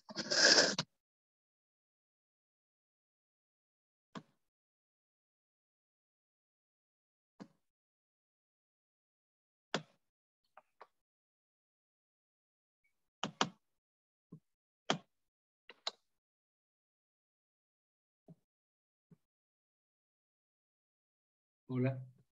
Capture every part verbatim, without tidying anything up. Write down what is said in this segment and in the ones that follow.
Hola.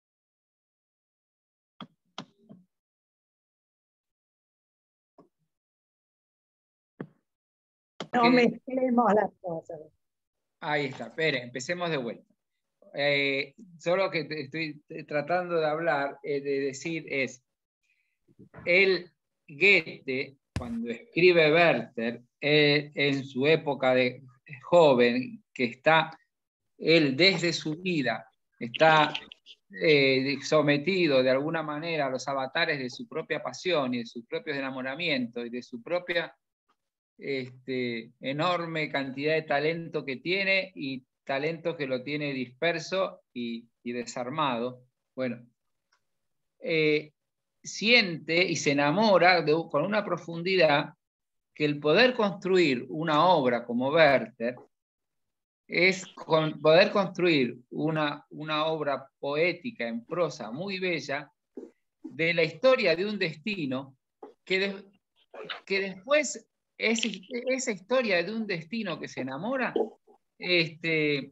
No mezclemos las cosas. Ahí está, espere, empecemos de vuelta. Eh, solo que te estoy tratando de hablar, eh, de decir es, el Goethe, cuando escribe Werther, eh, en su época de joven, que está, él desde su vida, está eh, sometido de alguna manera a los avatares de su propia pasión y de sus propios enamoramientos y de su propia este, enorme cantidad de talento que tiene y talento que lo tiene disperso y, y desarmado. Bueno, eh, siente y se enamora de, con una profundidad que el poder construir una obra como Werther es con, poder construir una, una obra poética en prosa muy bella de la historia de un destino que, de, que después esa, esa historia de un destino que se enamora, este,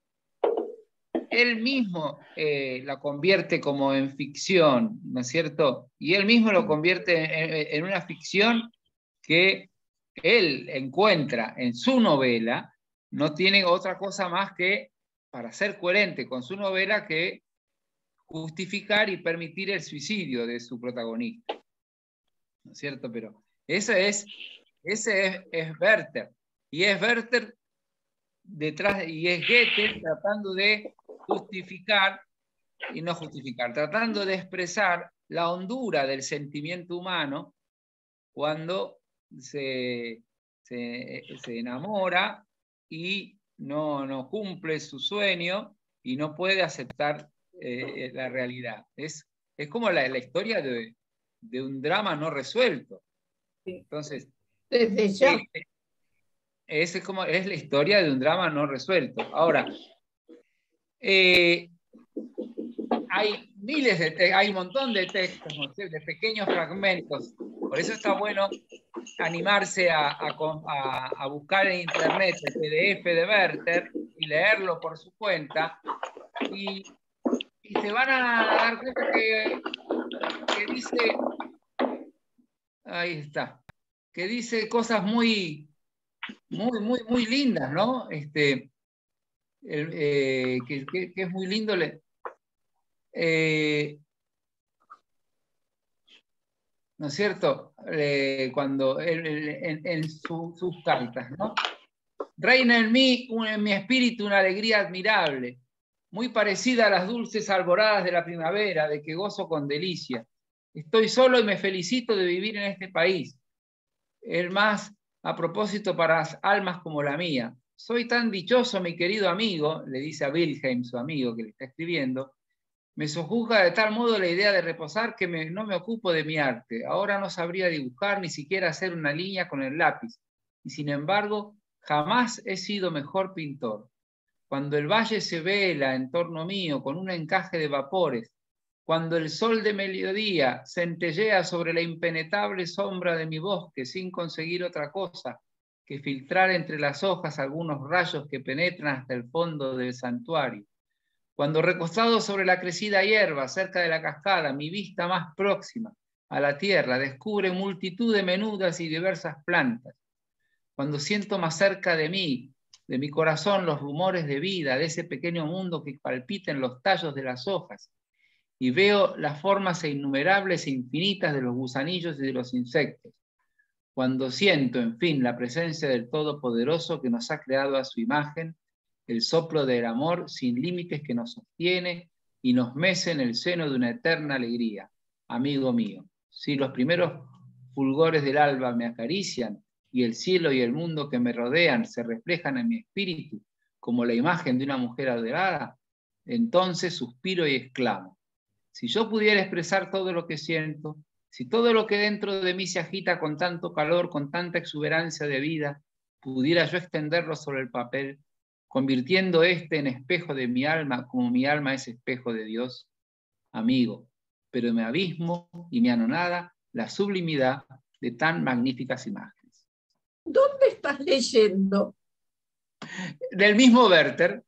él mismo eh, la convierte como en ficción, ¿no es cierto? Y él mismo lo convierte en, en una ficción que él encuentra en su novela, no tiene otra cosa más que, para ser coherente con su novela, que justificar y permitir el suicidio de su protagonista, ¿no es cierto? Pero ese es, ese es, es Werther, y es Werther detrás, y es Goethe tratando de justificar, y no justificar, tratando de expresar la hondura del sentimiento humano cuando se, se, se enamora y no, no cumple su sueño y no puede aceptar eh, la realidad. Es, es como la, la historia de, de un drama no resuelto. Entonces, desde ya. Eh, es, como, es la historia de un drama no resuelto. Ahora, eh, hay miles de textos, hay un montón de textos, de pequeños fragmentos. Por eso está bueno animarse a, a, a buscar en internet el P D F de Werther y leerlo por su cuenta. Y, y se van a dar cuenta que, que dice, ahí está, que dice cosas muy, muy, muy, muy lindas, ¿no? Este, el, eh, que, que, que es muy lindo. Le, eh, ¿no es cierto? Eh, cuando él, en, en su, sus cartas, ¿no? Reina en mí, un, en mi espíritu, una alegría admirable, muy parecida a las dulces alboradas de la primavera, de que gozo con delicia. Estoy solo y me felicito de vivir en este país. El más a propósito para almas como la mía. Soy tan dichoso, mi querido amigo, le dice a Wilhelm, su amigo que le está escribiendo, me sojuzga de tal modo la idea de reposar que me, no me ocupo de mi arte. Ahora no sabría dibujar, ni siquiera hacer una línea con el lápiz. Y sin embargo, jamás he sido mejor pintor. Cuando el valle se vela en torno mío con un encaje de vapores, cuando el sol de mediodía centellea sobre la impenetrable sombra de mi bosque sin conseguir otra cosa que filtrar entre las hojas algunos rayos que penetran hasta el fondo del santuario, cuando recostado sobre la crecida hierba cerca de la cascada, mi vista más próxima a la tierra descubre multitud de menudas y diversas plantas, cuando siento más cerca de mí, de mi corazón, los rumores de vida, de ese pequeño mundo que palpita en los tallos de las hojas, y veo las formas innumerables e infinitas de los gusanillos y de los insectos, cuando siento, en fin, la presencia del Todopoderoso que nos ha creado a su imagen, el soplo del amor sin límites que nos sostiene y nos mece en el seno de una eterna alegría. Amigo mío, si los primeros fulgores del alba me acarician y el cielo y el mundo que me rodean se reflejan en mi espíritu como la imagen de una mujer adorada, entonces suspiro y exclamo. Si yo pudiera expresar todo lo que siento, Si todo lo que dentro de mí se agita con tanto calor, con tanta exuberancia de vida, pudiera yo extenderlo sobre el papel, convirtiendo este en espejo de mi alma, como mi alma es espejo de Dios, amigo, pero me abismo y me anonada la sublimidad de tan magníficas imágenes. ¿Dónde estás leyendo? Del mismo Werther.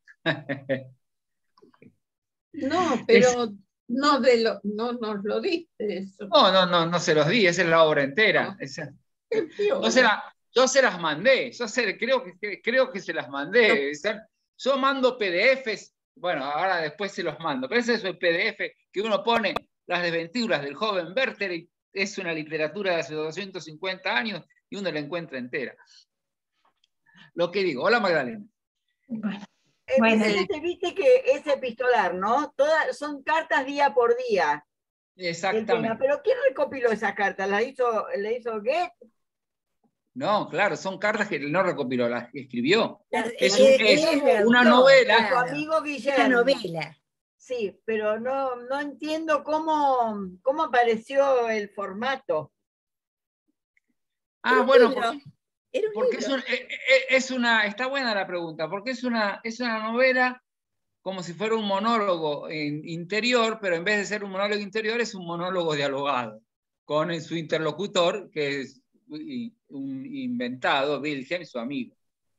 No, pero no, de lo, no nos lo diste eso. No, no, no, no se los di, esa es la obra entera. No. Esa, Qué yo, se la, yo se las mandé, yo se, creo, que, creo que se las mandé. No. Yo mando P D Fs, bueno, ahora después se los mando, pero ese es el P D F que uno pone las desventuras del joven Werther, y es una literatura de hace doscientos cincuenta años y uno la encuentra entera. Lo que digo, hola Magdalena. Bueno. Eh, bueno, Vicente, viste que es epistolar, ¿no? Todas son cartas día por día. Exactamente. Pero ¿quién recopiló esas cartas? ¿Las hizo, ¿la hizo Goethe? No, claro, son cartas que él no recopiló, las escribió. Las, es, un, es, es una novela. Claro, su amigo Guillermo. Una novela. Sí, pero no, no entiendo cómo, cómo apareció el formato. Ah, bueno, porque, porque es, un, es una, está buena la pregunta, porque es una, es una novela como si fuera un monólogo interior, pero en vez de ser un monólogo interior es un monólogo dialogado con su interlocutor, que es un inventado, Wilhelm, su amigo.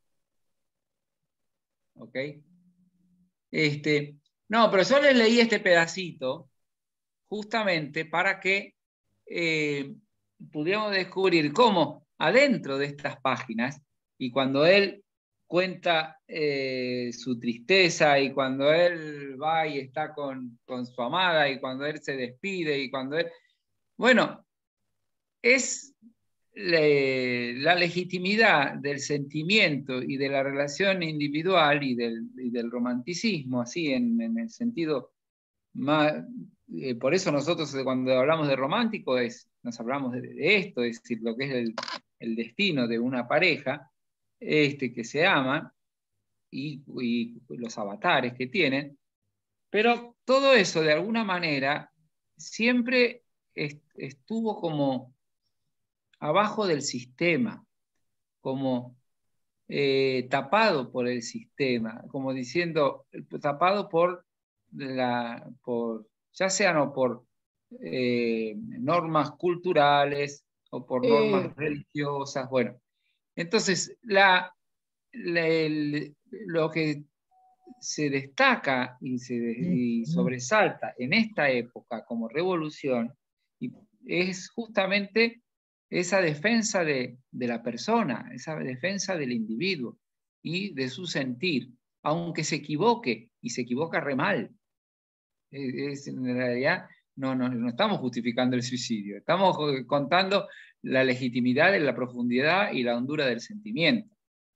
¿Ok? Este, no, pero yo les leí este pedacito justamente para que eh, pudiéramos descubrir cómo adentro de estas páginas, y cuando él cuenta eh, su tristeza, y cuando él va y está con, con su amada, y cuando él se despide, y cuando él... Bueno, es le, la legitimidad del sentimiento y de la relación individual y del, y del romanticismo, así en, en el sentido más... Eh, por eso nosotros cuando hablamos de romántico es, nos hablamos de, de esto, es decir, lo que es el, el destino de una pareja este, que se ama y, y los avatares que tienen, pero todo eso de alguna manera siempre est estuvo como abajo del sistema, como eh, tapado por el sistema, como diciendo, tapado por, la, por ya sean o por eh, normas culturales o por normas eh. religiosas, bueno. Entonces, la, la, el, lo que se destaca y, se, y sobresalta en esta época como revolución y es justamente esa defensa de, de la persona, esa defensa del individuo y de su sentir, aunque se equivoque, y se equivoca re mal. Es, en realidad no, no, no estamos justificando el suicidio, estamos contando la legitimidad de la profundidad y la hondura del sentimiento.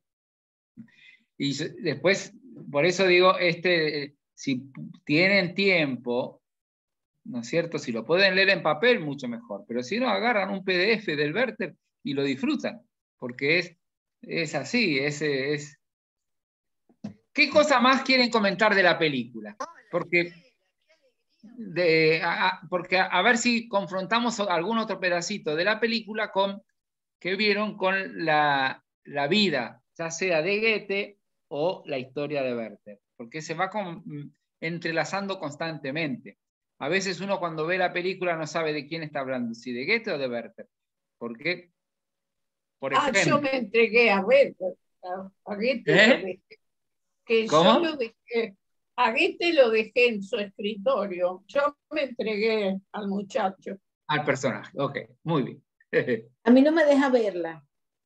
Y después, por eso digo, este, si tienen tiempo, ¿no es cierto? Si lo pueden leer en papel, mucho mejor. Pero si no, agarran un P D F del Werther y lo disfrutan. Porque es, es así. Es, es... ¿Qué cosa más quieren comentar de la película? Porque, de, a, porque a, a ver si confrontamos algún otro pedacito de la película con, que vieron con la, la vida, ya sea de Goethe o la historia de Werther. Porque se va con, entrelazando constantemente. A veces uno cuando ve la película no sabe de quién está hablando, si de Goethe o de Werther. ¿Por qué? Por ejemplo, ah, yo me entregué a Werther. A, a Goethe ¿Eh? lo dejé. Que ¿Cómo? Yo lo dejé, a Goethe lo dejé en su escritorio. Yo me entregué al muchacho. Al personaje, ok, muy bien. A mí no me deja verla.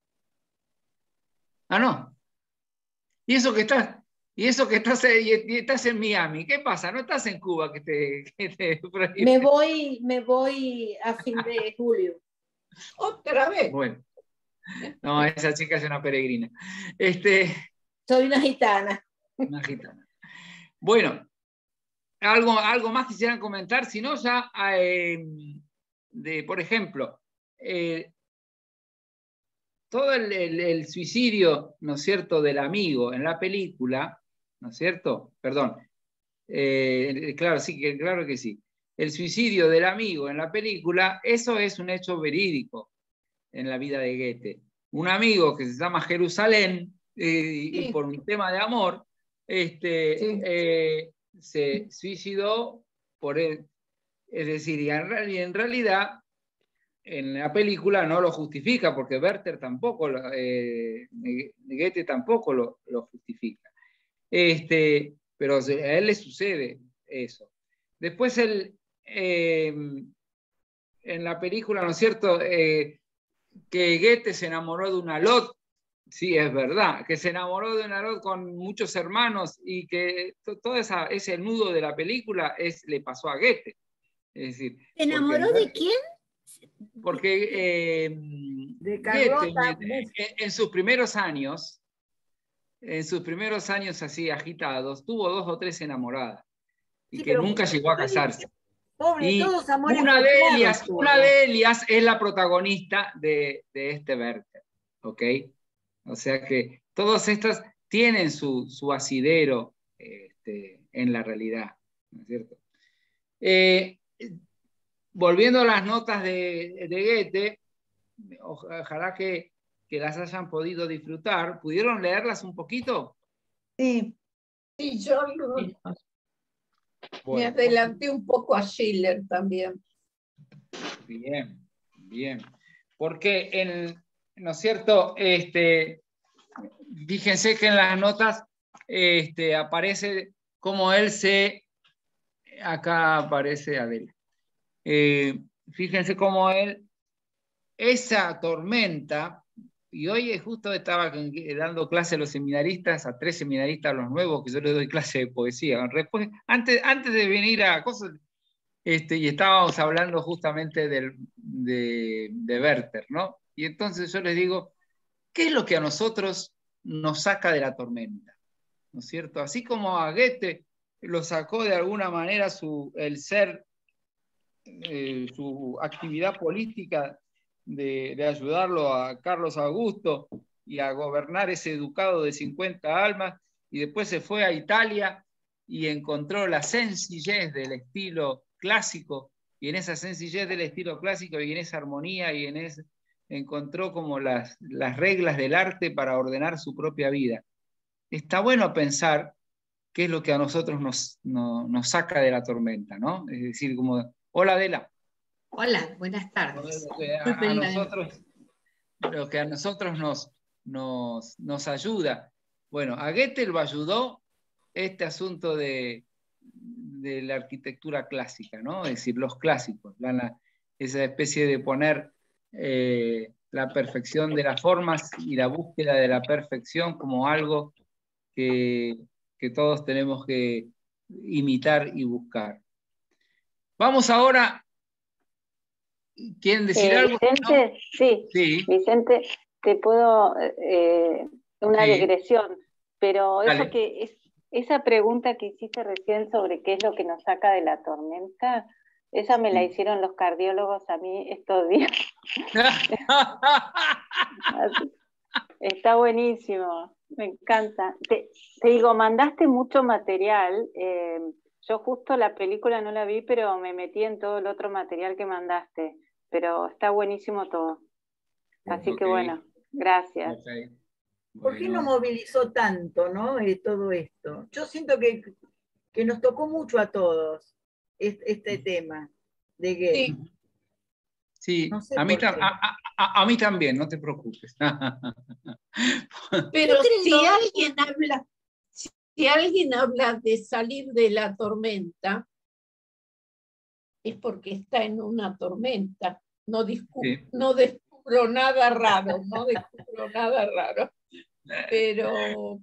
Ah, no. ¿Y eso que estás? Y eso que estás, y estás en Miami, ¿qué pasa? ¿No estás en Cuba que te, que te me voy, me voy a fin de julio. ¿Otra vez? Bueno. No, esa chica es una peregrina. Este, Soy una gitana. Una gitana. Bueno, algo, algo más quisieran comentar, si no ya, eh, de, por ejemplo, eh, todo el, el, el suicidio, ¿no es cierto?, del amigo en la película, ¿no es cierto? Perdón. Eh, claro, sí, claro que sí. el suicidio del amigo en la película, eso es un hecho verídico en la vida de Goethe. Un amigo que se llama Jerusalén, eh, y Sí. por un tema de amor, este, Sí. eh, se suicidó por él. Es decir, y en, real- y en realidad en la película no lo justifica, porque Werther tampoco, lo- eh, Goethe tampoco lo, lo justifica. Este, pero a él le sucede eso. Después él, eh, en la película, ¿no es cierto?, eh, que Goethe se enamoró de una Lot, sí, es verdad, que se enamoró de una Lot con muchos hermanos y que to- todo esa, ese nudo de la película es, le pasó a Goethe. Es decir, ¿Se enamoró porque, de quién? porque eh, De Goethe, Carlota. en, en sus primeros años, en sus primeros años así agitados, tuvo dos o tres enamoradas y Sí, que pero nunca llegó a casarse. pobre, Y todos amores una de, frustrados ellas, tuvo. una de ellas es la protagonista de, de este Werther, ¿ok? O sea que todos estos tienen su, su asidero este, en la realidad, ¿no es cierto? Eh, volviendo a las notas de, de Goethe, ojalá que, que las hayan podido disfrutar. ¿Pudieron leerlas un poquito? Sí. Sí, yo lo- me Bueno, adelanté un poco a Schiller también. bien, bien. Porque, en, ¿no es cierto? Este, fíjense que en las notas este, aparece cómo él se... Acá aparece Adela. Eh, fíjense cómo él, esa tormenta, y hoy justo estaba dando clase a los seminaristas, a tres seminaristas, a los nuevos, que yo les doy clase de poesía. Después, antes, antes de venir a cosas, este, y estábamos hablando justamente del, de, de Werther, ¿no? Y entonces yo les digo, ¿qué es lo que a nosotros nos saca de la tormenta? ¿No es cierto? Así como a Goethe lo sacó de alguna manera su, el ser, eh, su actividad política de, de ayudarlo a Carlos Augusto y a gobernar ese ducado de cincuenta almas, y después se fue a Italia y encontró la sencillez del estilo clásico, y en esa sencillez del estilo clásico y en esa armonía y en ese, encontró como las, las reglas del arte para ordenar su propia vida. Está bueno pensar qué es lo que a nosotros nos, no, nos saca de la tormenta, ¿no? Es decir, como, hola Adela. Hola, buenas tardes. Lo que a, a nosotros, lo que a nosotros nos, nos, nos ayuda. Bueno, a Goethe lo ayudó este asunto de, de la arquitectura clásica, ¿no? Es decir, los clásicos, la, la, esa especie de poner eh, la perfección de las formas y la búsqueda de la perfección como algo que, que todos tenemos que imitar y buscar. Vamos ahora. ¿Quieren decir eh, algo? Vicente, ¿No? sí, Sí. Vicente, te puedo, eh, una Sí. digresión, pero Dale. eso que es, esa pregunta que hiciste recién sobre qué es lo que nos saca de la tormenta, esa me Sí. la hicieron los cardiólogos a mí estos días. Está buenísimo, me encanta. Te, te digo, mandaste mucho material. Eh, yo justo la película no la vi, pero me metí en todo el otro material que mandaste. Pero está buenísimo todo. Así Ok. que bueno, gracias. Okay. ¿Por qué Bueno. no movilizó tanto, no? Eh, todo esto. Yo siento que, que nos tocó mucho a todos este, este tema de Goethe. Sí. Sí, No sé a, mí por tam- qué. a, a- a mí también, no te preocupes. Pero creo- si alguien habla, si, si alguien habla de salir de la tormenta, es porque está en una tormenta. No, discu- Sí. no descubro nada raro, no descubro nada raro. Pero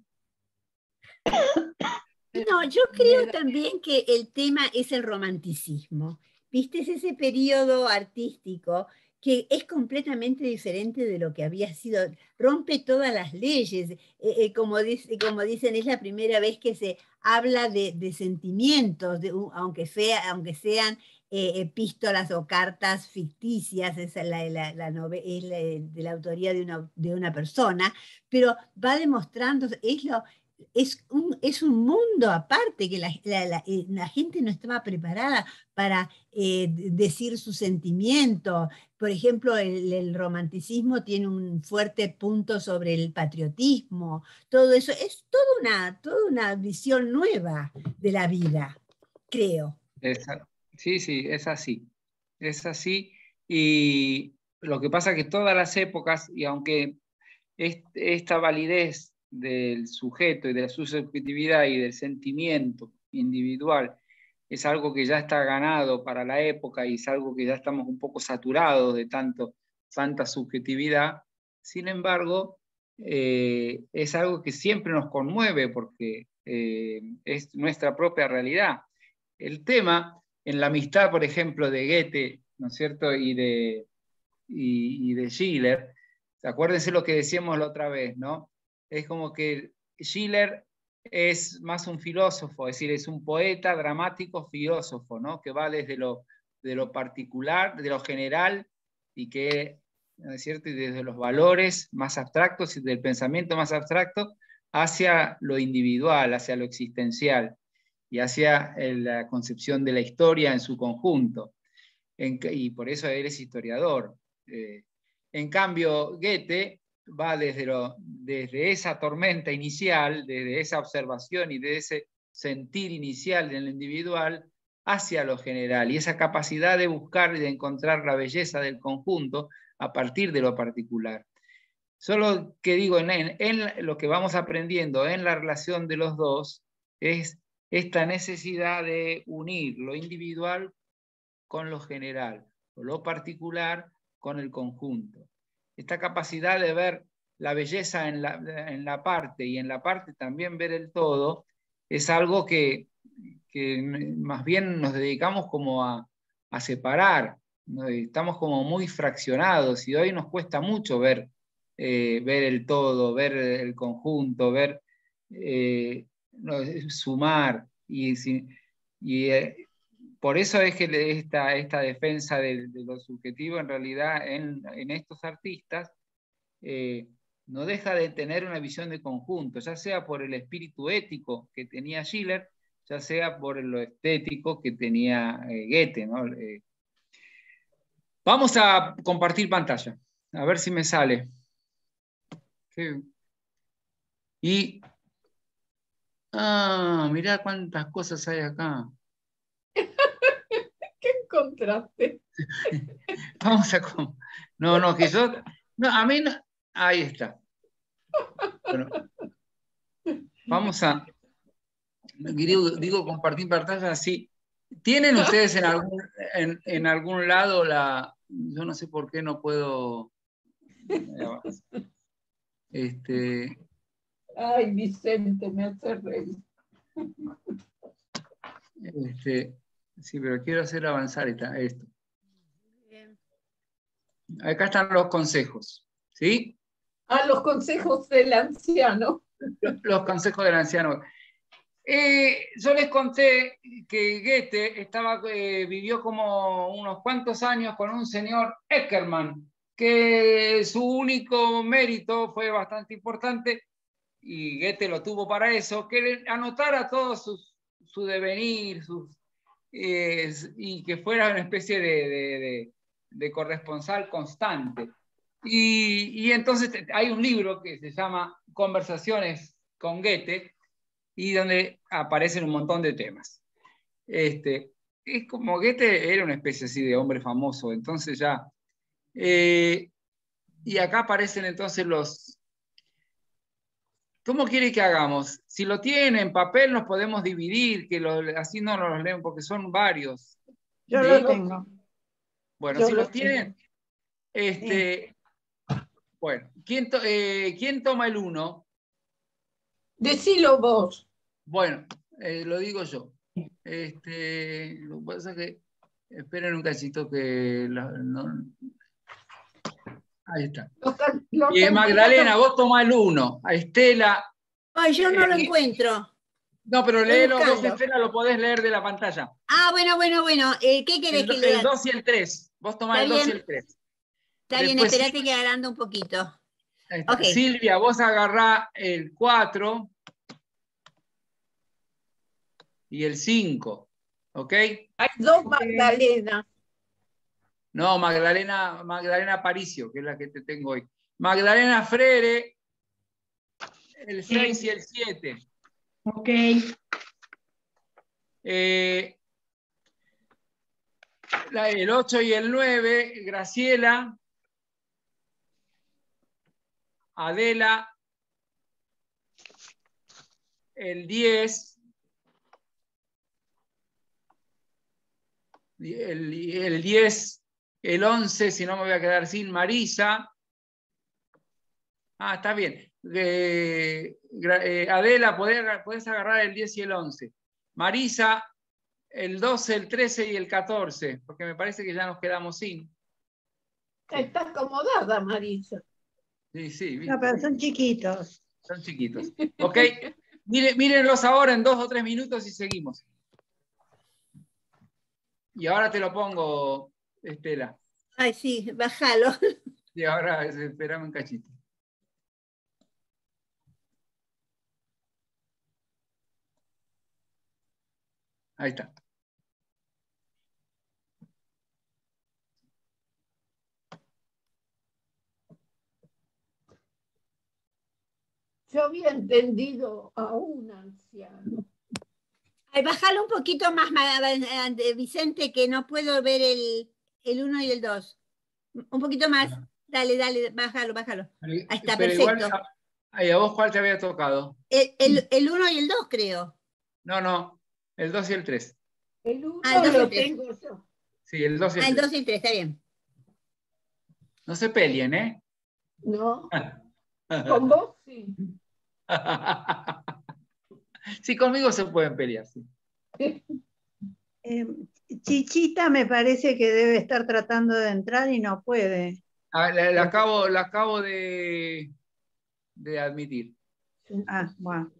No, yo creo también que el tema es el romanticismo. ¿Viste? Es ese periodo artístico que es completamente diferente de lo que había sido, rompe todas las leyes. Eh, eh, como, dice, como dicen, es la primera vez que se habla de, de sentimientos, de, uh, aunque, sea, aunque sean eh, epístolas o cartas ficticias, es, la, la, la nove, es la, de la autoría de una, de una persona, pero va demostrando, es lo... es un, es un mundo aparte, que la, la, la, la gente no estaba preparada para eh, decir su sentimiento. Por ejemplo, el, el romanticismo tiene un fuerte punto sobre el patriotismo, todo eso. Es toda una, toda una visión nueva de la vida, creo. Esa- sí, sí, es así. Es así. Y lo que pasa es que todas las épocas, y aunque est- esta validez del sujeto y de su subjetividad y del sentimiento individual es algo que ya está ganado para la época y es algo que ya estamos un poco saturados de tanto, tanta subjetividad, sin embargo, eh, es algo que siempre nos conmueve porque eh, es nuestra propia realidad. El tema, en la amistad, por ejemplo, de Goethe, ¿no es cierto?, y de, y, y de Schiller, acuérdense lo que decíamos la otra vez, ¿no? Es como que Schiller es más un filósofo, es decir, es un poeta dramático filósofo, ¿no? Que va desde lo, de lo particular, de lo general, y que, ¿no es cierto?, y desde los valores más abstractos y del pensamiento más abstracto hacia lo individual, hacia lo existencial y hacia la concepción de la historia en su conjunto. En, y por eso él es historiador. Eh, en cambio, Goethe va desde, lo, desde esa tormenta inicial, desde esa observación y de ese sentir inicial en lo individual hacia lo general, y esa capacidad de buscar y de encontrar la belleza del conjunto a partir de lo particular. Solo que digo, en, en, en lo que vamos aprendiendo en la relación de los dos es esta necesidad de unir lo individual con lo general, o lo particular con el conjunto. Esta capacidad de ver la belleza en la, en la parte y en la parte también ver el todo es algo que, que más bien nos dedicamos como a, a separar, ¿no? Estamos como muy fraccionados y hoy nos cuesta mucho ver, eh, ver el todo, ver el conjunto, ver, eh, no, sumar y, y eh, por eso es que esta, esta defensa de, de lo subjetivo en realidad en, en estos artistas eh, no deja de tener una visión de conjunto, ya sea por el espíritu ético que tenía Schiller, ya sea por lo estético que tenía eh, Goethe, ¿no? Eh, vamos a compartir pantalla, a ver si me sale. Y, ah, mirá cuántas cosas hay acá. ¿Qué encontraste? Vamos a... No, no, que yo... No, a mí no... Ahí está. Bueno, vamos a... Digo, digo compartir pantalla así. ¿Tienen ustedes en algún, en, en algún lado la... Yo no sé por qué no puedo... Este... Ay, Vicente, me hace reír. Este, sí, pero quiero hacer avanzar esta, esto. Acá están los consejos, ¿sí? Ah, los consejos del anciano. Los, los consejos del anciano. Eh, yo les conté que Goethe estaba, eh, vivió como unos cuantos años con un señor Eckermann, que su único mérito fue bastante importante, y Goethe lo tuvo para eso, que anotara todo sus, su devenir, sus, eh, y que fuera una especie de, de, de, de corresponsal constante. Y, y entonces hay un libro que se llama Conversaciones con Goethe, y donde aparecen un montón de temas. Este, es como Goethe era una especie así de hombre famoso, entonces ya... Eh, y acá aparecen entonces los... ¿Cómo quiere que hagamos? Si lo tienen en papel nos podemos dividir, que lo, así no los leen porque son varios. Yo ¿Sí? lo tengo. Bueno, Yo si lo los tienen... Este, sí. Bueno, ¿quién, to, eh, ¿quién toma el uno? Decilo vos. Bueno, eh, lo digo yo. Este, lo que pasa es que, esperen un cachito que... La, no, ahí está. Los, los Y Magdalena, vos toma el uno. A Estela... Ay, yo no eh, lo encuentro. No, pero Estoy léelo buscando. vos, Estela, lo podés leer de la pantalla. Ah, bueno, bueno, bueno. Eh, ¿Qué querés El, que lea? el dos y el tres. Vos tomás Está el dos y bien. el tres. Está bien, Después, esperate que agrando un poquito. ahí está. Ok. Silvia, vos agarrá el cuatro. y el cinco. ¿Ok? Hay dos Magdalenas. No, Magdalena, Magdalena Aparicio, que es la que te tengo hoy. Magdalena Freire, el seis Sí. y el siete. Ok. Eh, la- el ocho y el nueve, Graciela, Adela, el diez, el, el diez, el once, si no me voy a quedar sin, Marisa. Ah, está bien. Eh, gra- eh, Adela, podés, podés agarrar el diez y el once. Marisa, el doce, el trece y el catorce, porque me parece que ya nos quedamos sin. Está acomodada, Marisa. Sí, sí, No, ¿viste? pero son chiquitos. Son chiquitos. Ok, Mire, mírenlos ahora en dos o tres minutos y seguimos. Y ahora te lo pongo, Estela. Ay, sí, bájalo. Y ahora esperame un cachito. Ahí está. Yo había entendido a un anciano. Ay, bájalo un poquito más, ma- eh, Vicente, que no puedo ver el, el uno y el dos. Un poquito más. Dale, dale, bájalo, bájalo. Ahí está, Pero igual, perfecto. a, ay, ¿a vos cuál te había tocado? El, el, el uno y el dos, creo. No, no, el dos y el tres. El uno Ah, el dos y lo el tres. tengo yo. Sí, el dos y Ah, el el tres. dos y el tres, está bien. No se peleen, ¿eh? No, con vos sí. Sí, conmigo se pueden pelear, sí. Eh, Chichita me parece que debe estar tratando de entrar y no puede. Ah, la, la acabo, la acabo de, de admitir. Ah, bueno.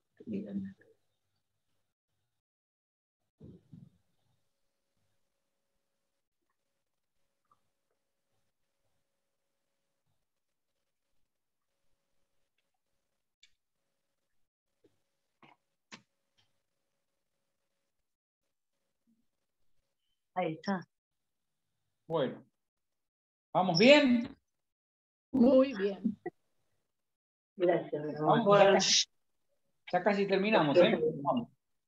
Ahí está. Bueno, ¿vamos bien? Muy bien. Gracias. Vamos, ya casi, ya casi terminamos, ¿eh? Vamos.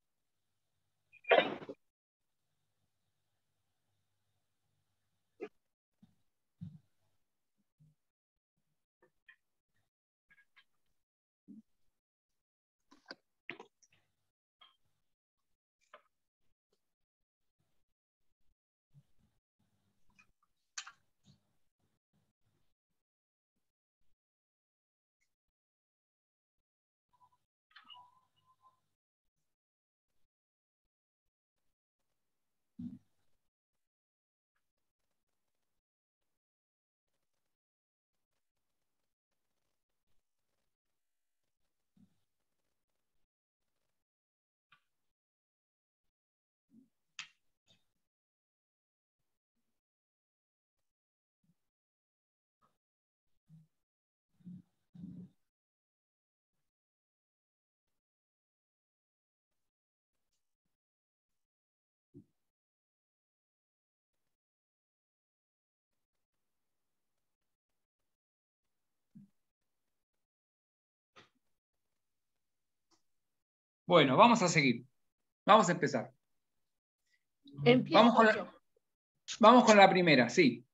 Bueno, vamos a seguir. Vamos a empezar. Empiezo Vamos con, yo. la, vamos con la primera, sí.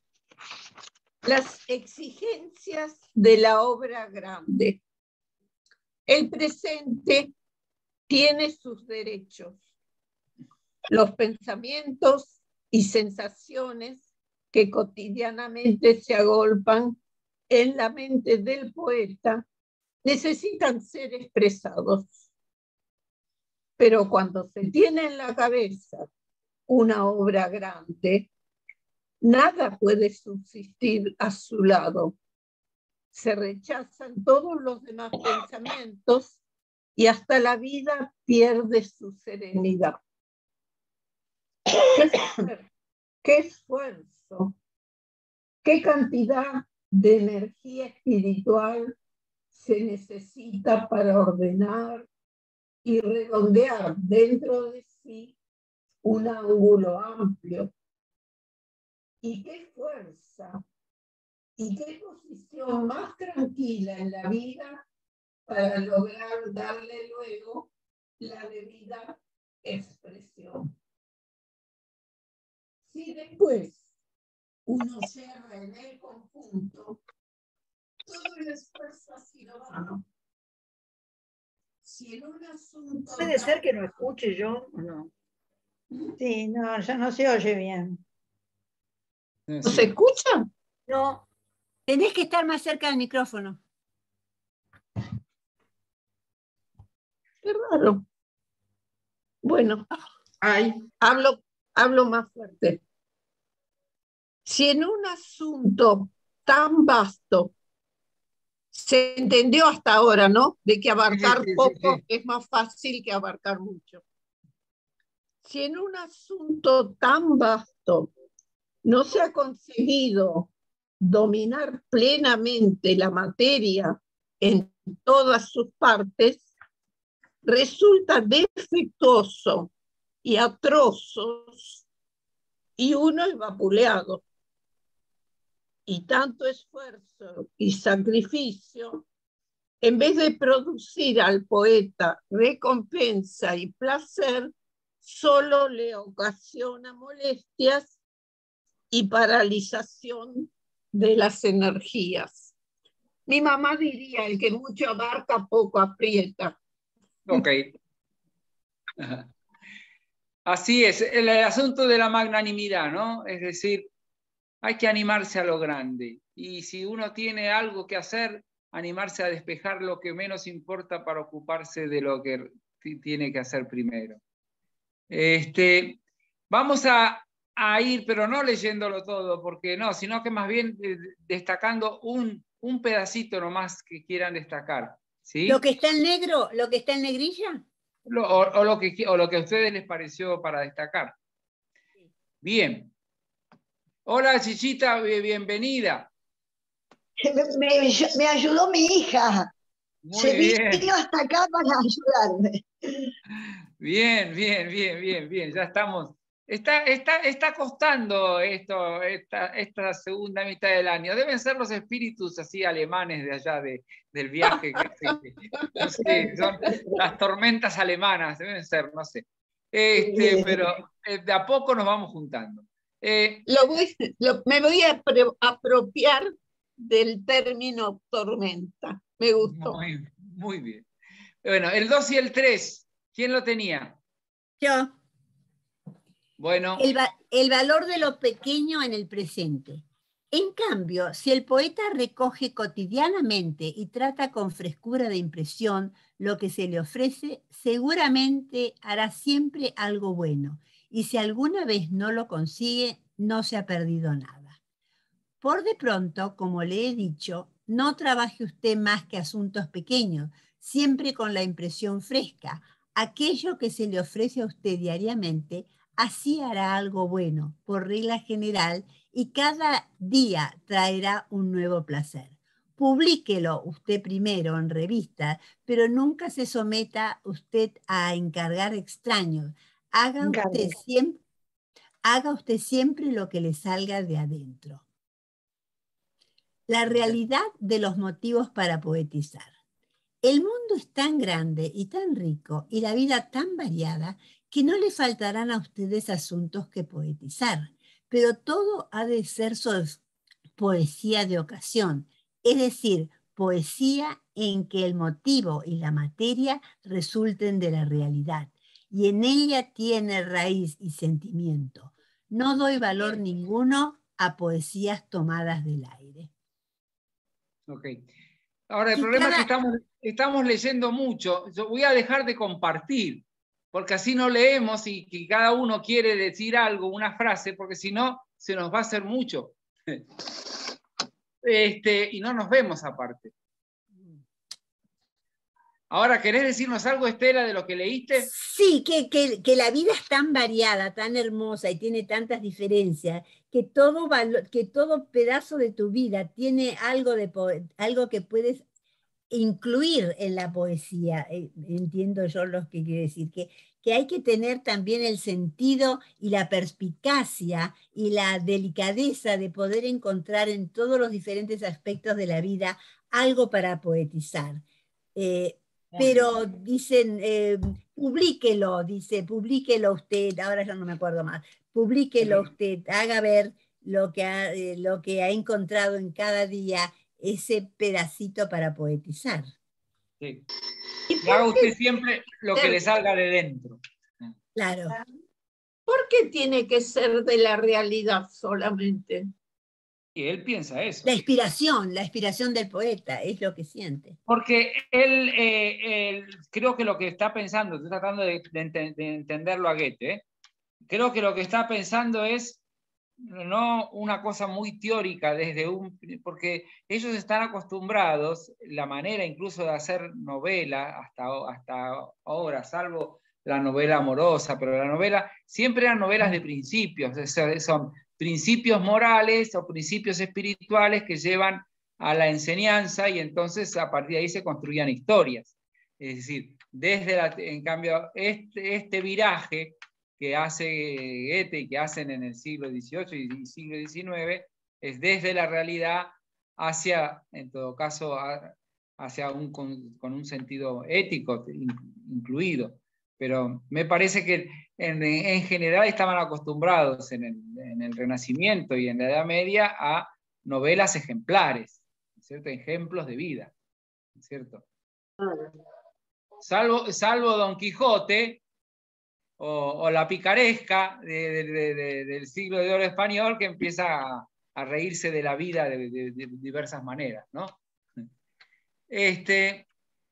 Las exigencias de la obra grande. El presente tiene sus derechos. Los pensamientos y sensaciones que cotidianamente se agolpan en la mente del poeta necesitan ser expresados. Pero cuando se tiene en la cabeza una obra grande, nada puede subsistir a su lado. Se rechazan todos los demás pensamientos y hasta la vida pierde su serenidad. ¿Qué, esfuerzo, qué esfuerzo, qué cantidad de energía espiritual se necesita para ordenar, y redondear dentro de sí un ángulo amplio. Y qué fuerza y qué posición más tranquila en la vida para lograr darle luego la debida expresión. Si después uno cierra en el conjunto, todo el esfuerzo ha sido vano. Si en un asunto... ¿Puede ser que no escuche yo o no? Sí, no, ya no se oye bien. ¿No se escucha? No. Tenés que estar más cerca del micrófono. Qué raro. Bueno, ay, hablo, hablo más fuerte. Si en un asunto tan vasto, se entendió hasta ahora, ¿no? De que abarcar Sí, sí, sí, poco sí. es más fácil que abarcar mucho. Si en un asunto tan vasto no se ha conseguido dominar plenamente la materia en todas sus partes, resulta defectuoso y atroz y uno es vapuleado. Y tanto esfuerzo y sacrificio, en vez de producir al poeta recompensa y placer, solo le ocasiona molestias y paralización de las energías. Mi mamá diría, el que mucho abarca, poco aprieta. Ok. Ajá. Así es, el, el asunto de la magnanimidad, ¿no? Es decir, hay que animarse a lo grande. Y si uno tiene algo que hacer, animarse a despejar lo que menos importa para ocuparse de lo que tiene que hacer primero. Este, vamos a, a ir, pero no leyéndolo todo, porque no, sino que más bien eh, destacando un, un pedacito nomás que quieran destacar. ¿Sí? Lo que está en negro, lo que está en negrilla. Lo, o, o, lo que, o lo que a ustedes les pareció para destacar. Bien. Hola, Chichita, bienvenida. Me, me, me ayudó mi hija. Muy Se bien. vino hasta acá para ayudarme. Bien, bien, bien, bien, bien. Ya estamos. Está, está, está costando esto, esta, esta segunda mitad del año. Deben ser los espíritus así alemanes de allá de, del viaje. Que, no sé, son las tormentas alemanas, deben ser, no sé. Este, pero eh, de a poco nos vamos juntando. Eh, lo voy, lo, me voy a apropiar del término tormenta. Me gustó. Muy, muy bien. Bueno, el dos y el tres, ¿quién lo tenía? Yo. Bueno. El, va el valor de lo pequeño en el presente. En cambio, si el poeta recoge cotidianamente y trata con frescura de impresión lo que se le ofrece, seguramente hará siempre algo bueno. Y si alguna vez no lo consigue, no se ha perdido nada. Por de pronto, como le he dicho, no trabaje usted más que asuntos pequeños, siempre con la impresión fresca. Aquello que se le ofrece a usted diariamente, así hará algo bueno, por regla general, y cada día traerá un nuevo placer. Publíquelo usted primero en revistas, pero nunca se someta usted a encargar extraños. Haga usted siempre, haga usted siempre lo que le salga de adentro. La realidad de los motivos para poetizar. El mundo es tan grande y tan rico y la vida tan variada que no le faltarán a ustedes asuntos que poetizar, pero todo ha de ser poesía de ocasión, es decir, poesía en que el motivo y la materia resulten de la realidad y en ella tiene raíz y sentimiento. No doy valor ninguno a poesías tomadas del aire. Ok. Ahora, el y problema cada... es que estamos, estamos leyendo mucho. Yo voy a dejar de compartir, porque así no leemos y que cada uno quiere decir algo, una frase, porque si no, se nos va a hacer mucho. Este, y no nos vemos aparte. Ahora, ¿querés decirnos algo, Estela, de lo que leíste? Sí, que, que, que la vida es tan variada, tan hermosa y tiene tantas diferencias, que todo, valor, que todo pedazo de tu vida tiene algo, de, algo que puedes incluir en la poesía, eh, entiendo yo lo que quiere decir, que, que hay que tener también el sentido y la perspicacia y la delicadeza de poder encontrar en todos los diferentes aspectos de la vida algo para poetizar. Eh, pero dicen, eh, publíquelo, dice, publíquelo usted, ahora ya no me acuerdo más, publíquelo usted, haga ver lo que ha, eh, lo que ha encontrado en cada día, ese pedacito para poetizar. Sí. Y haga usted siempre lo que le salga de dentro. Claro. ¿Por qué tiene que ser de la realidad solamente? Y él piensa eso. La inspiración, la inspiración del poeta, es lo que siente. Porque él, eh, él creo que lo que está pensando, estoy tratando de, de, de entenderlo a Goethe, ¿eh? Creo que lo que está pensando es no una cosa muy teórica, desde un, porque ellos están acostumbrados, la manera incluso de hacer novela hasta, hasta ahora, salvo la novela amorosa, pero la novela siempre eran novelas de principios, son principios morales o principios espirituales que llevan a la enseñanza y entonces a partir de ahí se construían historias. Es decir, desde la, en cambio, este, este viraje que hace Goethe y que hacen en el siglo dieciocho y siglo diecinueve es desde la realidad hacia, en todo caso, hacia un, con, con un sentido ético incluido. Pero me parece que en, en general estaban acostumbrados en el, en el Renacimiento y en la Edad Media a novelas ejemplares, ¿cierto? Ejemplos de vida, ¿cierto? Salvo, salvo Don Quijote o, o la picaresca de, de, de, del siglo de oro español, que empieza a, a reírse de la vida de, de, de diversas maneras, ¿no? Este,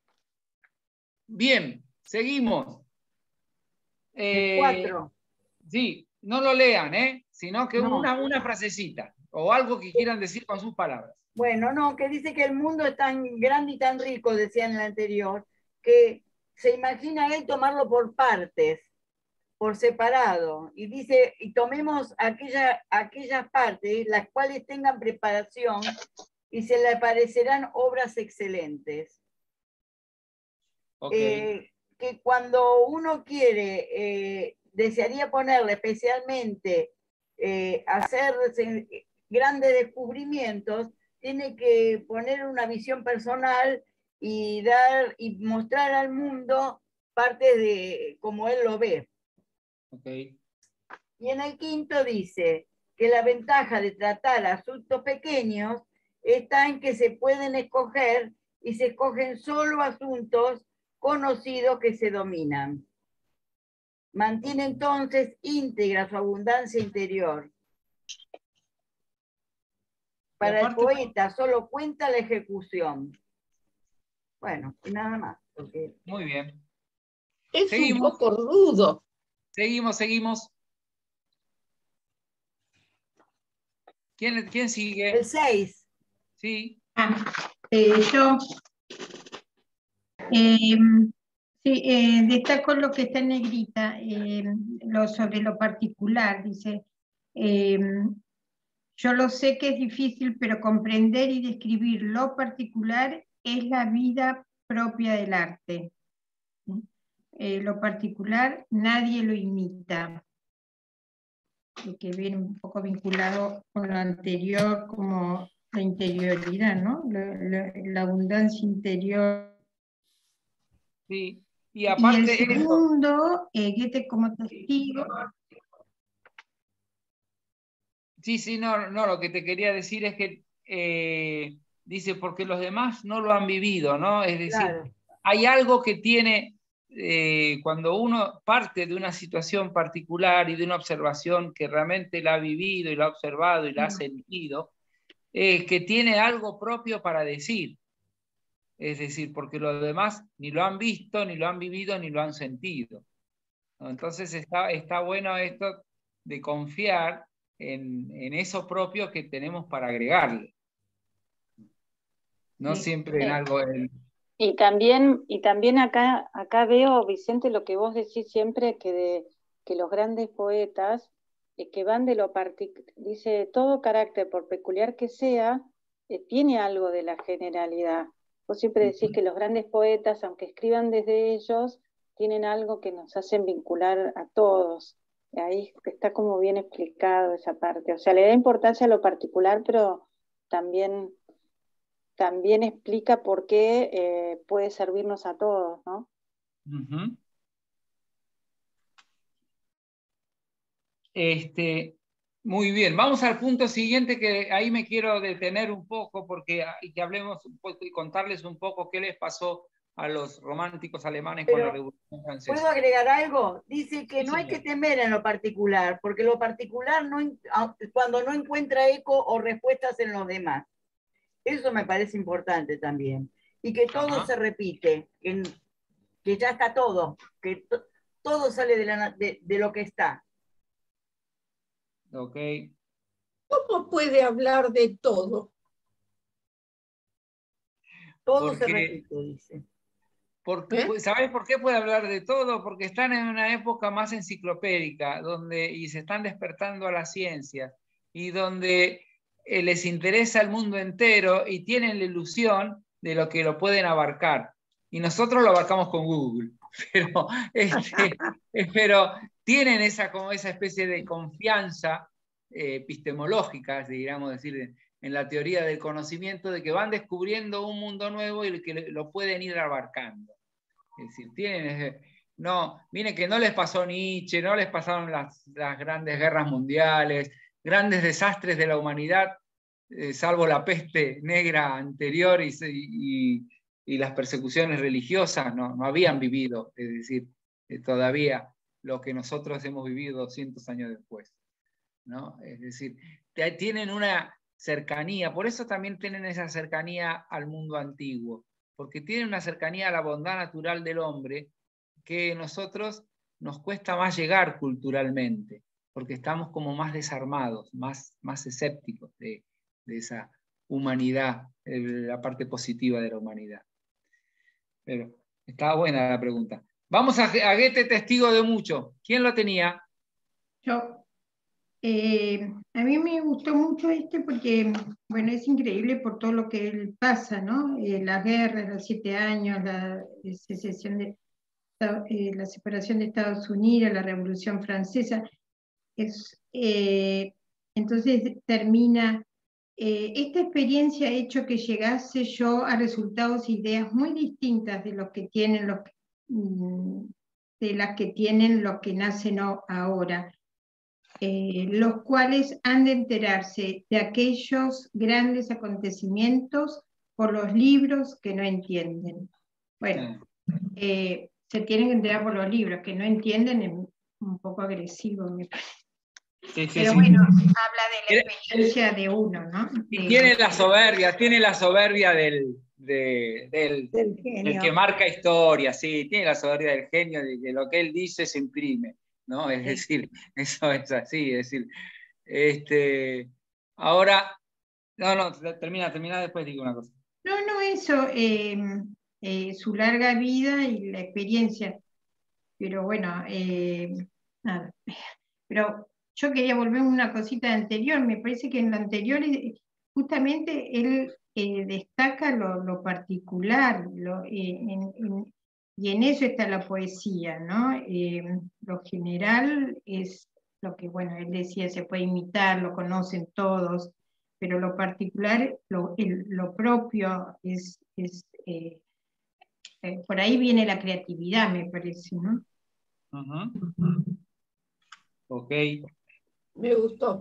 bien, seguimos. El cuatro. Eh, sí, no lo lean, ¿eh? Sino que no. una, una frasecita o algo que quieran decir con sus palabras. Bueno, no, que dice que el mundo es tan grande y tan rico, decía en el anterior, que se imagina él tomarlo por partes, por separado, y dice, y tomemos aquella, aquellas partes, las cuales tengan preparación, y se le parecerán obras excelentes. Okay. Eh, que cuando uno quiere, eh, desearía ponerle especialmente, eh, hacer grandes descubrimientos, tiene que poner una visión personal y dar y mostrar al mundo parte de cómo él lo ve. Okay. Y en el quinto dice que la ventaja de tratar asuntos pequeños está en que se pueden escoger y se escogen solo asuntos conocidos que se dominan. Mantiene entonces íntegra su abundancia interior. Para el poeta solo cuenta la ejecución. Bueno, y nada más. Porque... Muy bien. Es seguimos. un poco rudo. Seguimos, seguimos. ¿Quién, quién sigue? El seis. Sí. Ah, eh, yo eh, sí, eh, destaco lo que está en negrita, eh, lo, sobre lo particular. Dice, eh, yo lo sé que es difícil, pero comprender y describir lo particular es la vida propia del arte. Eh, lo particular nadie lo imita. Y que viene un poco vinculado con lo anterior, como la interioridad, ¿no? La, la, la abundancia interior. Sí, y aparte. Y el segundo, eh, Goethe como testigo. Sí, sí, no, no, lo que te quería decir es que eh, dice, porque los demás no lo han vivido, ¿no? Es decir, claro. Hay algo que tiene, eh, cuando uno parte de una situación particular y de una observación que realmente la ha vivido y la ha observado y la ha sentido, eh, que tiene algo propio para decir. Es decir, porque los demás ni lo han visto, ni lo han vivido, ni lo han sentido. Entonces está, está bueno esto de confiar en, en eso propio que tenemos para agregarle. No sí. siempre en algo... En... Y también, y también acá, acá veo, Vicente, lo que vos decís siempre, que, de, que los grandes poetas, eh, que van de lo particular, dice, todo carácter, por peculiar que sea, eh, tiene algo de la generalidad. Vos siempre decís que los grandes poetas, aunque escriban desde ellos, tienen algo que nos hacen vincular a todos. Ahí está como bien explicado esa parte. O sea, le da importancia a lo particular, pero también, también explica por qué eh, puede servirnos a todos, ¿no? Uh-huh. Este, muy bien, vamos al punto siguiente, que ahí me quiero detener un poco porque y que hablemos un poco y contarles un poco qué les pasó a los románticos alemanes Pero, con la Revolución Francesa. ¿puedo agregar algo? Dice que Sí, no hay señor. que temer en lo particular, porque lo particular no, cuando no encuentra eco o respuestas en los demás. Eso me parece importante también. Y que todo Ajá. se repite, que, que ya está todo, que to, todo sale de, la, de, de lo que está. Ok. ¿Cómo puede hablar de todo? Todo Porque, se repite, dice. Porque, ¿Eh? ¿sabes por qué puede hablar de todo? Porque están en una época más enciclopédica donde, y se están despertando a la ciencia y donde eh, les interesa el mundo entero y tienen la ilusión de lo que lo pueden abarcar. Y nosotros lo abarcamos con Google, pero, este, pero tienen esa, como esa especie de confianza eh, epistemológica, digamos decir, en la teoría del conocimiento, de que van descubriendo un mundo nuevo y que lo pueden ir abarcando. Es decir, tienen, no, miren que no les pasó Nietzsche, no les pasaron las, las grandes guerras mundiales, grandes desastres de la humanidad, eh, salvo la peste negra anterior y, y, y las persecuciones religiosas, no, no habían vivido, es decir, eh, todavía lo que nosotros hemos vivido doscientos años después, ¿no? Es decir, tienen una cercanía, por eso también tienen esa cercanía al mundo antiguo, porque tienen una cercanía a la bondad natural del hombre que nosotros nos cuesta más llegar culturalmente, porque estamos como más desarmados, más, más escépticos de, de esa humanidad, de la parte positiva de la humanidad. Pero estaba buena la pregunta. Vamos a, a Goethe, testigo de mucho. ¿Quién lo tenía? Yo. Eh, a mí me gustó mucho este porque, bueno, es increíble por todo lo que él pasa, ¿no? Eh, las guerras, los siete años, la secesión de, eh, la separación de Estados Unidos, la Revolución Francesa. Es, eh, entonces termina, eh, esta experiencia ha hecho que llegase yo a resultados, ideas muy distintas de los que tienen los, de las que tienen los que nacen ahora. Eh, los cuales han de enterarse de aquellos grandes acontecimientos por los libros que no entienden. Bueno, eh, se tienen que enterar por los libros que no entienden, es un poco agresivo, me parece. Sí, sí, pero sí, bueno, habla de la experiencia de uno, ¿no? Y de, tiene la soberbia, tiene la soberbia del, de, del, del, genio. del que marca historia, sí, tiene la soberbia del genio, de que lo que él dice se imprime, ¿no? Es decir, eso es así, es decir, este, ahora, no, no, termina, termina, después digo una cosa. No, no, eso, eh, eh, su larga vida y la experiencia, pero bueno, eh, nada, pero yo quería volver a una cosita anterior, me parece que en lo anterior justamente él eh, destaca lo, lo particular, lo, eh, en, en, y en eso está la poesía, ¿no? Eh, lo general es lo que, bueno, él decía, se puede imitar, lo conocen todos, pero lo particular, lo, el, lo propio es, es eh, eh, por ahí viene la creatividad, me parece, ¿no? Uh-huh. Ok. Me gustó.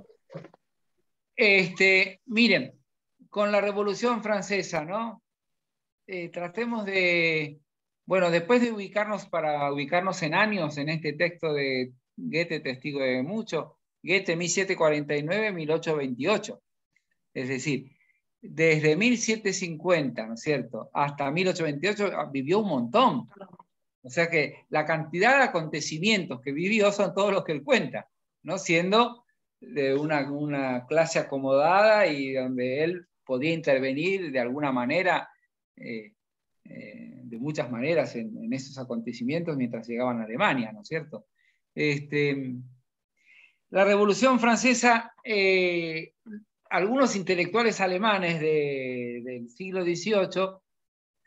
Este, miren, con la Revolución Francesa, ¿no? Eh, tratemos de, bueno, después de ubicarnos, para ubicarnos en años, en este texto de Goethe, testigo de mucho, Goethe mil setecientos cuarenta y nueve a mil ochocientos veintiocho, es decir, desde mil setecientos cincuenta, ¿no es cierto?, hasta mil ochocientos veintiocho vivió un montón. O sea que la cantidad de acontecimientos que vivió son todos los que él cuenta, ¿no? Siendo de una, una clase acomodada y donde él podía intervenir de alguna manera, eh, eh, de muchas maneras en, en esos acontecimientos mientras llegaban a Alemania, ¿no es cierto? Este, la Revolución Francesa, eh, algunos intelectuales alemanes de, del siglo dieciocho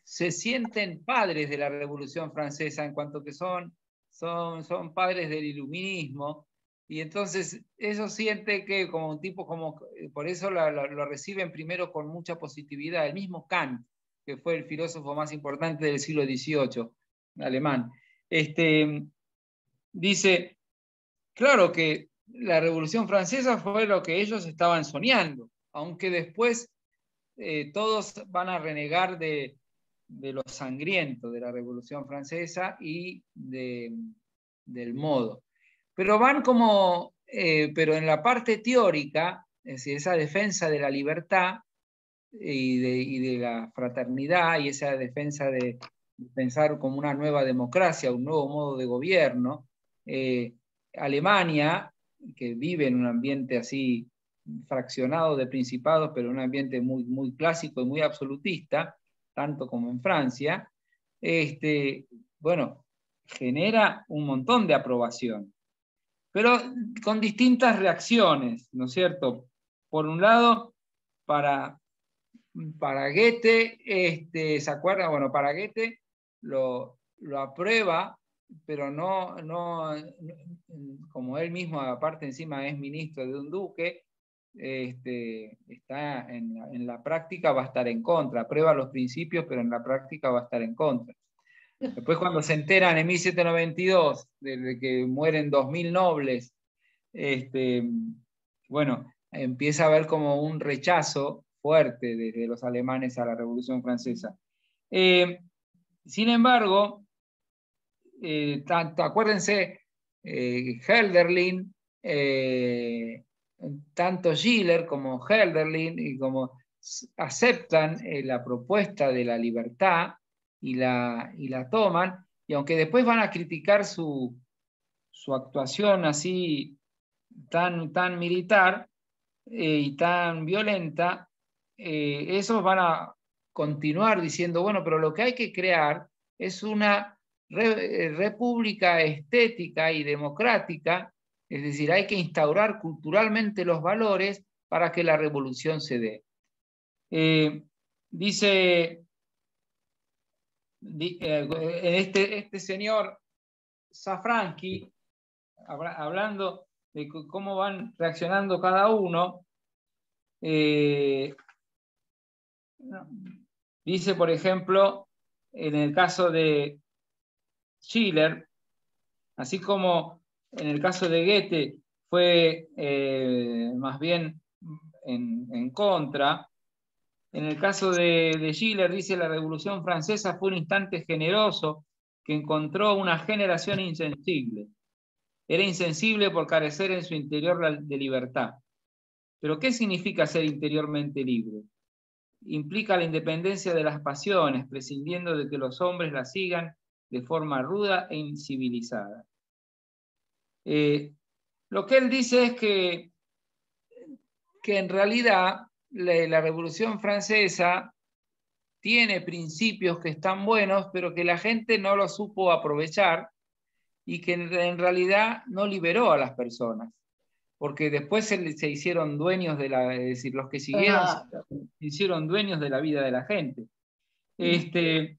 se sienten padres de la Revolución Francesa en cuanto que son, son, son padres del iluminismo, y entonces eso siente que como un tipo, como, por eso lo, lo, lo reciben primero con mucha positividad. El mismo Kant, que fue el filósofo más importante del siglo dieciocho, alemán, este, dice, claro que la Revolución Francesa fue lo que ellos estaban soñando, aunque después eh, todos van a renegar de, de lo sangriento de la Revolución Francesa y de, del modo. Pero van como, eh, pero en la parte teórica, es decir, esa defensa de la libertad y de, y de la fraternidad y esa defensa de, de pensar como una nueva democracia, un nuevo modo de gobierno, eh, Alemania, que vive en un ambiente así fraccionado de principados, pero un ambiente muy, muy clásico y muy absolutista, tanto como en Francia, este, bueno, genera un montón de aprobación, pero con distintas reacciones, ¿no es cierto? Por un lado, para, para Goethe, este, ¿se acuerdan? Bueno, para Goethe lo, lo aprueba, pero no, no, como él mismo, aparte encima es ministro de un duque, este, está en, en la práctica va a estar en contra, aprueba los principios, pero en la práctica va a estar en contra. Después cuando se enteran en mil setecientos noventa y dos de que mueren dos mil nobles, este, bueno, empieza a haber como un rechazo fuerte desde los alemanes a la Revolución Francesa. Eh, sin embargo, eh, tanto, acuérdense, eh, Hölderlin, eh, tanto Schiller como Hölderlin y como aceptan eh, la propuesta de la libertad y la, y la toman, y aunque después van a criticar su, su actuación así tan, tan militar eh, y tan violenta, eh, esos van a continuar diciendo, bueno, pero lo que hay que crear es una re, república estética y democrática, es decir, hay que instaurar culturalmente los valores para que la revolución se dé. Eh, dice di, eh, este, este señor Safranski, hablando de cómo van reaccionando cada uno, eh, dice, por ejemplo, en el caso de Schiller, así como en el caso de Goethe fue eh, más bien en, en contra, en el caso de, de Schiller dice, la Revolución Francesa fue un instante generoso que encontró una generación insensible. Era insensible por carecer en su interior de libertad. Pero ¿qué significa ser interiormente libre? Implica la independencia de las pasiones, prescindiendo de que los hombres las sigan de forma ruda e incivilizada. Eh, lo que él dice es que, que en realidad la, la Revolución Francesa tiene principios que están buenos, pero que la gente no los supo aprovechar y que en, en realidad no liberó a las personas, porque después se, se hicieron dueños de la, es decir, los que siguieron Ah. se hicieron dueños de la vida de la gente. Este,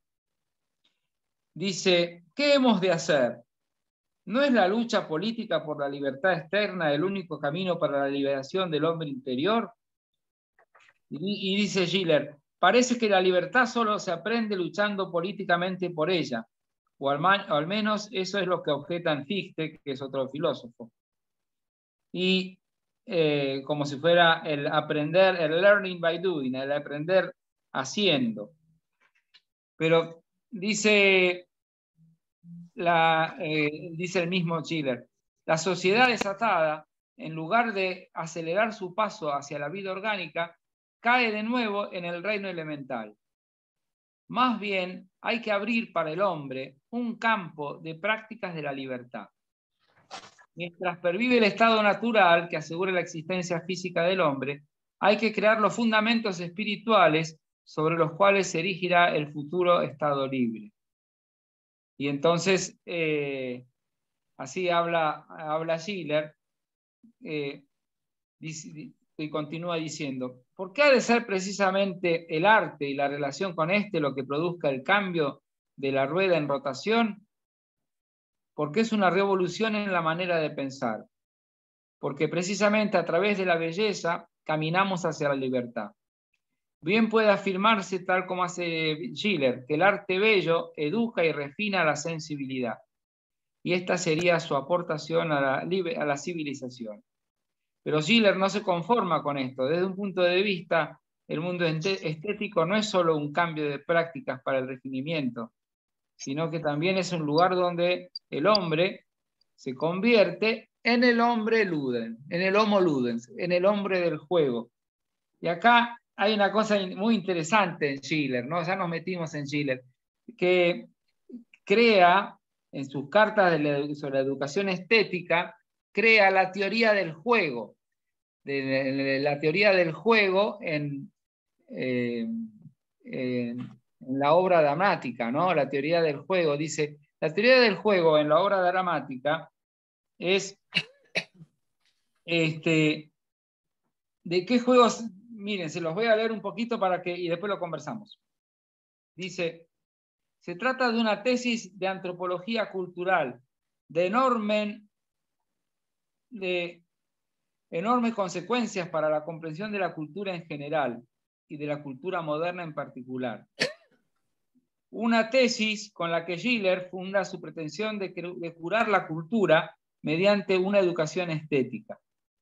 dice, ¿qué hemos de hacer? ¿No es la lucha política por la libertad externa el único camino para la liberación del hombre interior? Y, y dice Schiller, parece que la libertad solo se aprende luchando políticamente por ella, o al, man, o al menos eso es lo que objetan Fichte, que es otro filósofo. Y eh, como si fuera el aprender, el learning by doing, el aprender haciendo. Pero dice, la, eh, dice el mismo Schiller, la sociedad desatada, en lugar de acelerar su paso hacia la vida orgánica, cae de nuevo en el reino elemental. Más bien, hay que abrir para el hombre un campo de prácticas de la libertad. Mientras pervive el estado natural que asegura la existencia física del hombre, hay que crear los fundamentos espirituales sobre los cuales se erigirá el futuro estado libre. Y entonces, eh, así habla, habla Schiller, eh, dice, y continúa diciendo, ¿por qué ha de ser precisamente el arte y la relación con este lo que produzca el cambio de la rueda en rotación? Porque es una revolución en la manera de pensar. Porque precisamente a través de la belleza caminamos hacia la libertad. Bien puede afirmarse, tal como hace Schiller, que el arte bello educa y refina la sensibilidad. Y esta sería su aportación a la, a la civilización. Pero Schiller no se conforma con esto. Desde un punto de vista, el mundo estético no es solo un cambio de prácticas para el refinamiento, sino que también es un lugar donde el hombre se convierte en el hombre Luden, en el homo ludens, en el hombre del juego. Y acá hay una cosa muy interesante en Schiller, ¿no? Ya nos metimos en Schiller, que crea en sus cartas de la, sobre la educación estética, crea la teoría del juego, de, de, de la teoría del juego en, eh, en, en la obra dramática, ¿no? La teoría del juego, dice, la teoría del juego en la obra dramática es, este, ¿de qué juegos? Miren, se los voy a leer un poquito para que, y después lo conversamos. Dice, se trata de una tesis de antropología cultural de enorme, de enormes consecuencias para la comprensión de la cultura en general y de la cultura moderna en particular. Una tesis con la que Schiller funda su pretensión de, de curar la cultura mediante una educación estética.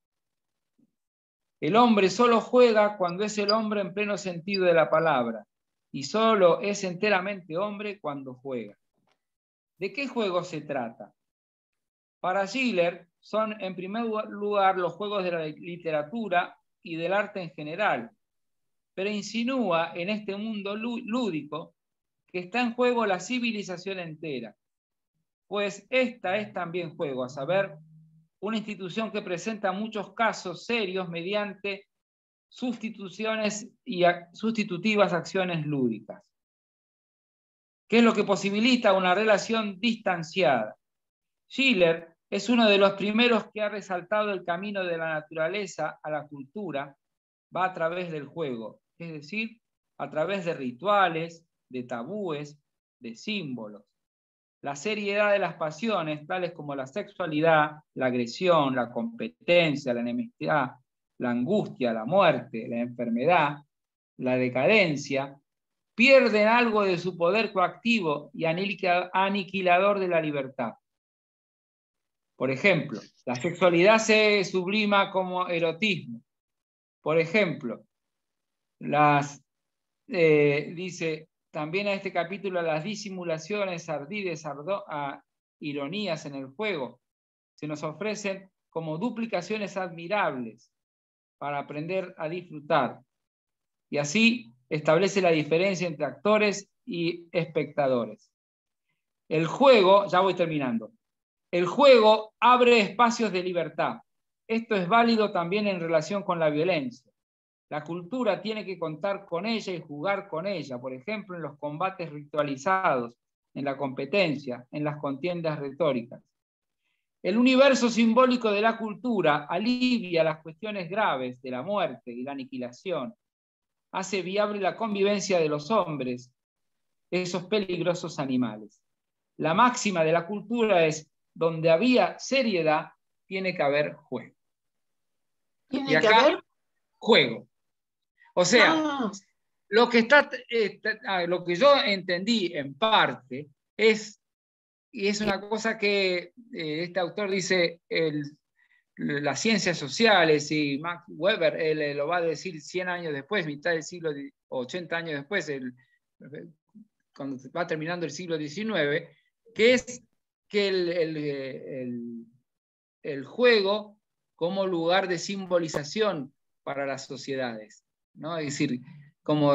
El hombre solo juega cuando es el hombre en pleno sentido de la palabra, y solo es enteramente hombre cuando juega. ¿De qué juego se trata? Para Schiller son, en primer lugar, los juegos de la literatura y del arte en general, pero insinúa en este mundo lúdico que está en juego la civilización entera, pues esta es también juego, a saber, una institución que presenta muchos casos serios mediante sustituciones y sustitutivas acciones lúdicas. ¿Qué es lo que posibilita una relación distanciada? Schiller es uno de los primeros que ha resaltado el camino de la naturaleza a la cultura, va a través del juego, es decir, a través de rituales, de tabúes, de símbolos. La seriedad de las pasiones, tales como la sexualidad, la agresión, la competencia, la enemistad, la angustia, la muerte, la enfermedad, la decadencia, pierden algo de su poder coactivo y aniquilador de la libertad. Por ejemplo, la sexualidad se sublima como erotismo. Por ejemplo, las, eh, dice también a este capítulo, las disimulaciones, ardides, ardo, a, ironías en el juego, se nos ofrecen como duplicaciones admirables para aprender a disfrutar. Y así establece la diferencia entre actores y espectadores. El juego, ya voy terminando, el juego abre espacios de libertad. Esto es válido también en relación con la violencia. La cultura tiene que contar con ella y jugar con ella, por ejemplo, en los combates ritualizados, en la competencia, en las contiendas retóricas. El universo simbólico de la cultura alivia las cuestiones graves de la muerte y la aniquilación, hace viable la convivencia de los hombres, esos peligrosos animales. La máxima de la cultura es, donde había seriedad, tiene que haber juego. ¿Tiene y acá, que haber? Juego. O sea, Ah. lo, que está, eh, lo que yo entendí en parte es, y es una cosa que eh, este autor dice, el, las ciencias sociales, y Max Weber él, lo va a decir cien años después, mitad del siglo, ochenta años después, el, cuando va terminando el siglo diecinueve, que es que el, el, el, el juego como lugar de simbolización para las sociedades, ¿no? Es decir, como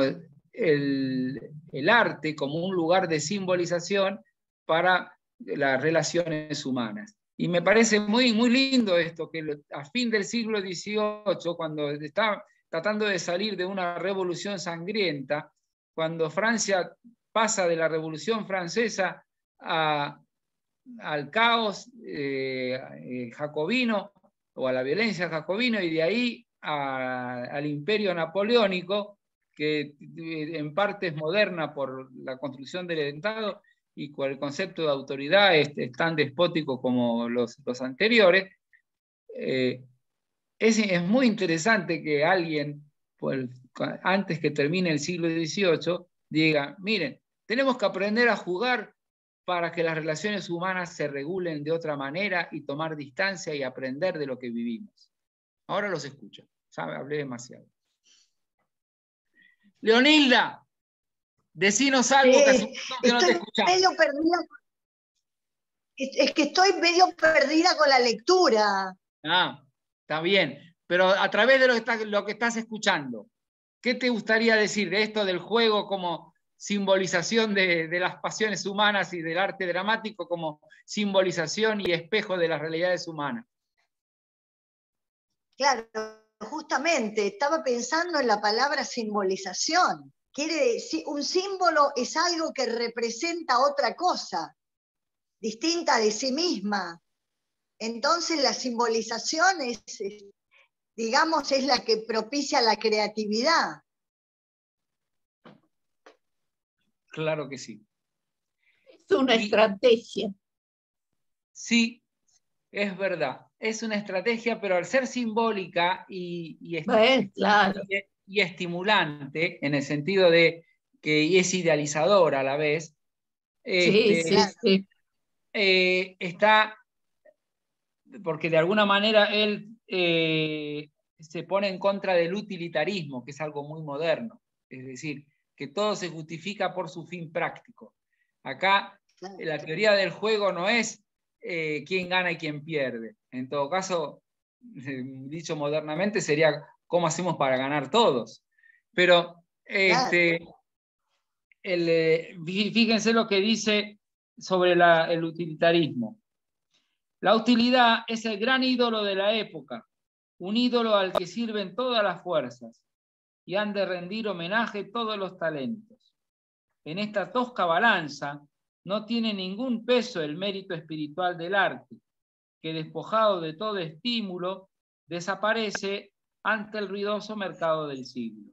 el, el arte como un lugar de simbolización para las relaciones humanas. Y me parece muy, muy lindo esto, que a fin del siglo dieciocho, cuando está tratando de salir de una revolución sangrienta, cuando Francia pasa de la Revolución Francesa a, al caos eh, eh, jacobino, o a la violencia jacobino, y de ahí a, al imperio napoleónico, que en parte es moderna por la construcción del Estado y con el concepto de autoridad es, es tan despótico como los, los anteriores. Eh, es, es muy interesante que alguien, pues, antes que termine el siglo dieciocho, diga, miren, tenemos que aprender a jugar para que las relaciones humanas se regulen de otra manera y tomar distancia y aprender de lo que vivimos. Ahora los escucho, ¿sabe? Hablé demasiado. Leonilda, decinos algo, que hace un montón que no te escuchamos. Medio perdida. Es que estoy medio perdida con la lectura. Ah, está bien. Pero a través de lo que, está, lo que estás escuchando, ¿qué te gustaría decir de esto del juego como simbolización de, de las pasiones humanas y del arte dramático como simbolización y espejo de las realidades humanas? Claro, justamente, estaba pensando en la palabra simbolización. Quiere decir, un símbolo es algo que representa otra cosa, distinta de sí misma. Entonces la simbolización es, digamos, es la que propicia la creatividad. Claro que sí. Es una y, estrategia. Sí, es verdad. Es una estrategia, pero al ser simbólica y, y, bueno, claro. y, y estimulante, en el sentido de que es idealizadora a la vez, sí, este, sí, sí. Eh, está, porque de alguna manera él eh, se pone en contra del utilitarismo, que es algo muy moderno. Es decir, que todo se justifica por su fin práctico. Acá la teoría del juego no es eh, quién gana y quién pierde. En todo caso, dicho modernamente, sería cómo hacemos para ganar todos. Pero este, el, eh, fíjense lo que dice sobre la, el utilitarismo. La utilidad es el gran ídolo de la época, un ídolo al que sirven todas las fuerzas y han de rendir homenaje todos los talentos. En esta tosca balanza no tiene ningún peso el mérito espiritual del arte, que despojado de todo estímulo, desaparece ante el ruidoso mercado del siglo.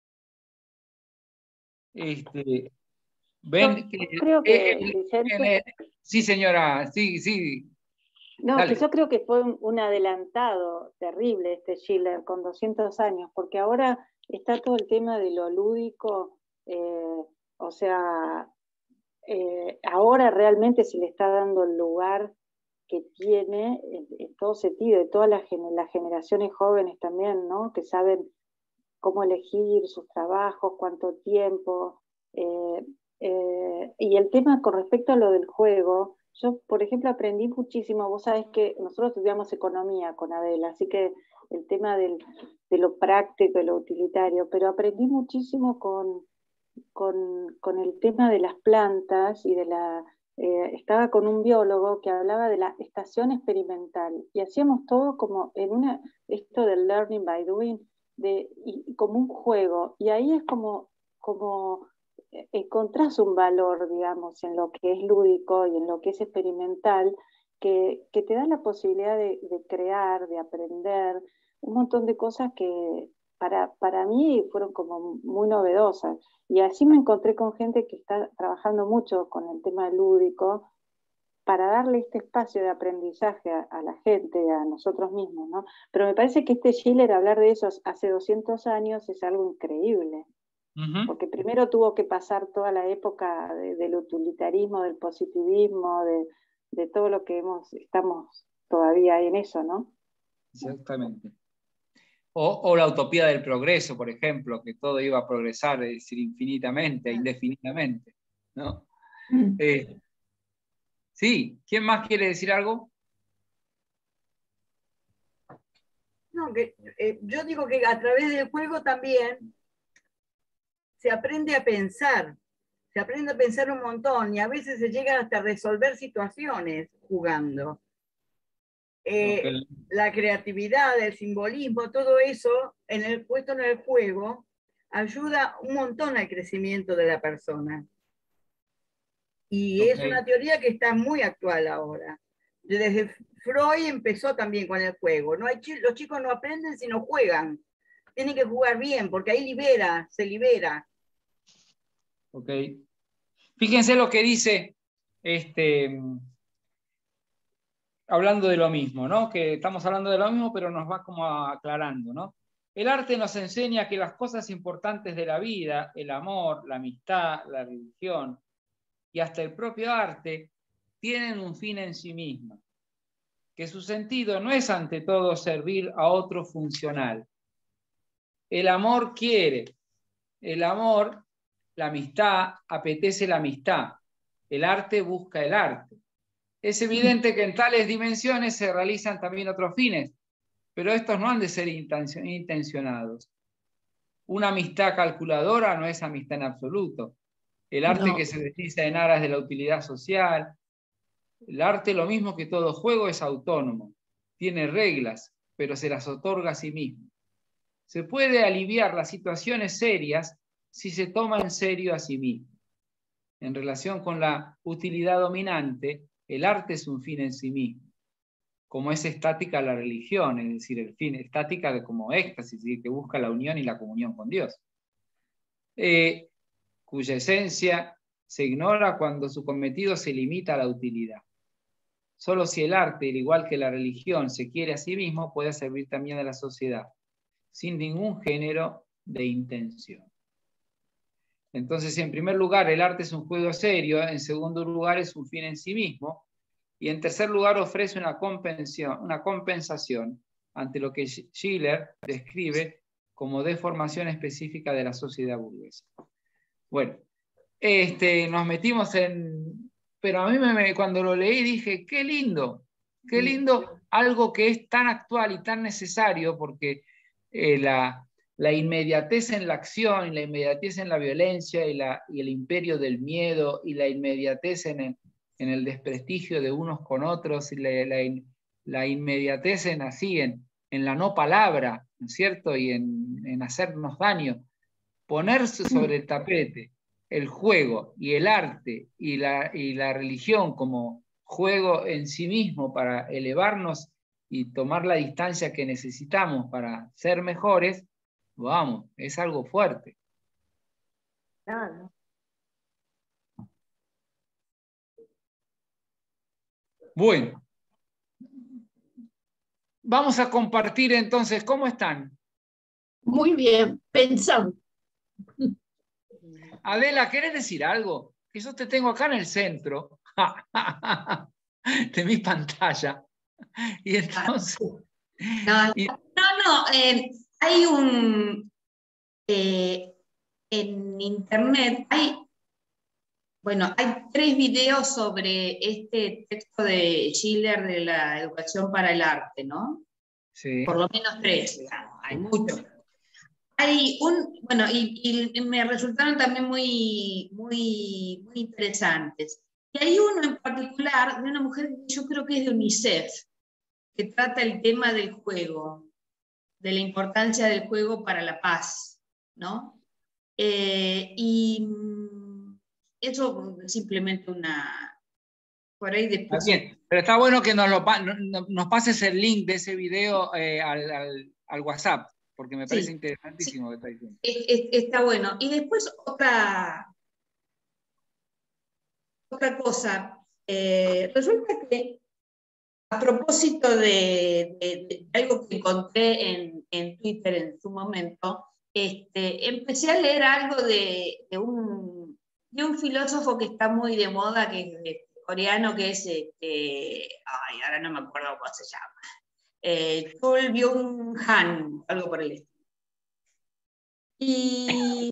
Este, ¿ven? Yo creo que, eh, Vicente, eh, sí, señora, sí, sí. no, Dale. que yo creo que fue un, un adelantado terrible este Schiller con doscientos años, porque ahora está todo el tema de lo lúdico, eh, o sea, eh, ahora realmente se le está dando el lugar que tiene en, en todo sentido, de todas las, las generaciones jóvenes también, ¿no? Que saben cómo elegir sus trabajos, cuánto tiempo, eh, eh, y el tema con respecto a lo del juego. Yo, por ejemplo, aprendí muchísimo. Vos sabés que nosotros estudiamos economía con Adela, así que el tema del, de lo práctico, de lo utilitario, pero aprendí muchísimo con, con, con el tema de las plantas y de la... Eh, estaba con un biólogo que hablaba de la estación experimental y hacíamos todo como en una... esto del learning by doing, de, y, como un juego, y ahí es como... como encontrás un valor, digamos, en lo que es lúdico y en lo que es experimental, que, que te da la posibilidad de, de crear, de aprender, un montón de cosas que para, para mí fueron como muy novedosas. Y así me encontré con gente que está trabajando mucho con el tema lúdico para darle este espacio de aprendizaje a, a la gente, a nosotros mismos, ¿no? Pero me parece que este Schiller, hablar de eso hace doscientos años, es algo increíble. Uh-huh. Porque primero tuvo que pasar toda la época de, del utilitarismo, del positivismo, de, de todo lo que hemos, estamos todavía en eso, ¿no? Exactamente. O, o la utopía del progreso, por ejemplo, que todo iba a progresar, es decir, infinitamente, uh-huh. indefinidamente, ¿no? Uh-huh. Eh, sí, ¿quién más quiere decir algo? No, que, eh, yo digo que a través del juego también se aprende a pensar, se aprende a pensar un montón y a veces se llega hasta resolver situaciones jugando. Eh, okay. La creatividad, el simbolismo, todo eso en el, puesto en el juego ayuda un montón al crecimiento de la persona. Y okay. es una teoría que está muy actual ahora, desde Freud empezó también con el juego. No hay, los chicos no aprenden si no juegan. Tienen que jugar bien, porque ahí libera, se libera. Ok. Fíjense lo que dice, este, hablando de lo mismo, ¿no? Que estamos hablando de lo mismo, pero nos va como aclarando, ¿no? El arte nos enseña que las cosas importantes de la vida, el amor, la amistad, la religión y hasta el propio arte, tienen un fin en sí misma, que su sentido no es ante todo servir a otro funcional. El amor quiere, el amor, la amistad, apetece la amistad, el arte busca el arte. Es evidente que en tales dimensiones se realizan también otros fines, pero estos no han de ser intencionados. Una amistad calculadora no es amistad en absoluto. El arte no. que se desliza en aras de la utilidad social, el arte, lo mismo que todo juego, es autónomo, tiene reglas, pero se las otorga a sí mismo. Se puede aliviar las situaciones serias si se toma en serio a sí mismo. En relación con la utilidad dominante, el arte es un fin en sí mismo, como es estática la religión, es decir, el fin estática de como éxtasis, que busca la unión y la comunión con Dios, eh, cuya esencia se ignora cuando su cometido se limita a la utilidad. Solo si el arte, al igual que la religión, se quiere a sí mismo, puede servir también a la sociedad, sin ningún género de intención. Entonces, en primer lugar, el arte es un juego serio, en segundo lugar, es un fin en sí mismo, y en tercer lugar, ofrece una compensación, una compensación ante lo que Schiller describe como deformación específica de la sociedad burguesa. Bueno, este, nos metimos en... Pero a mí me, cuando lo leí dije, qué lindo, qué lindo, algo que es tan actual y tan necesario, porque eh, la, la inmediatez en la acción, y la inmediatez en la violencia, y, la, y el imperio del miedo, y la inmediatez en el, en el desprestigio de unos con otros, y la, la, la inmediatez en así, en, en la no palabra, ¿no es cierto? Y en, en hacernos daño. Ponerse sobre el tapete el juego y el arte y la, y la religión como juego en sí mismo para elevarnos y tomar la distancia que necesitamos para ser mejores, vamos, es algo fuerte. Claro. Bueno, vamos a compartir entonces, ¿cómo están? Muy bien, pensando. Adela, ¿querés decir algo? Que yo te tengo acá en el centro de mi pantalla. Y entonces... No, y... no, no eh, hay un... Eh, en internet hay... Bueno, hay tres videos sobre este texto de Schiller de la educación para el arte, ¿no? Sí. Por lo menos tres, digamos, hay muchos. Hay un, bueno, y, y me resultaron también muy, muy, muy interesantes. Y hay uno en particular de una mujer que yo creo que es de UNICEF, que trata el tema del juego, de la importancia del juego para la paz, ¿no? Eh, y eso simplemente una... Por ahí después... Está bien, pero está bueno que nos, lo, nos pases el link de ese video eh, al, al, al WhatsApp, porque me parece sí, interesantísimo sí, lo que está diciendo. Es, es, está bueno. Y después otra, otra cosa. Eh, resulta que a propósito de, de, de algo que encontré en, en Twitter en su momento, este, empecé a leer algo de, de, un, de un filósofo que está muy de moda, que es coreano, que es, este, ay, ahora no me acuerdo cómo se llama, eh, Chul Byung-han, algo por el estilo. Y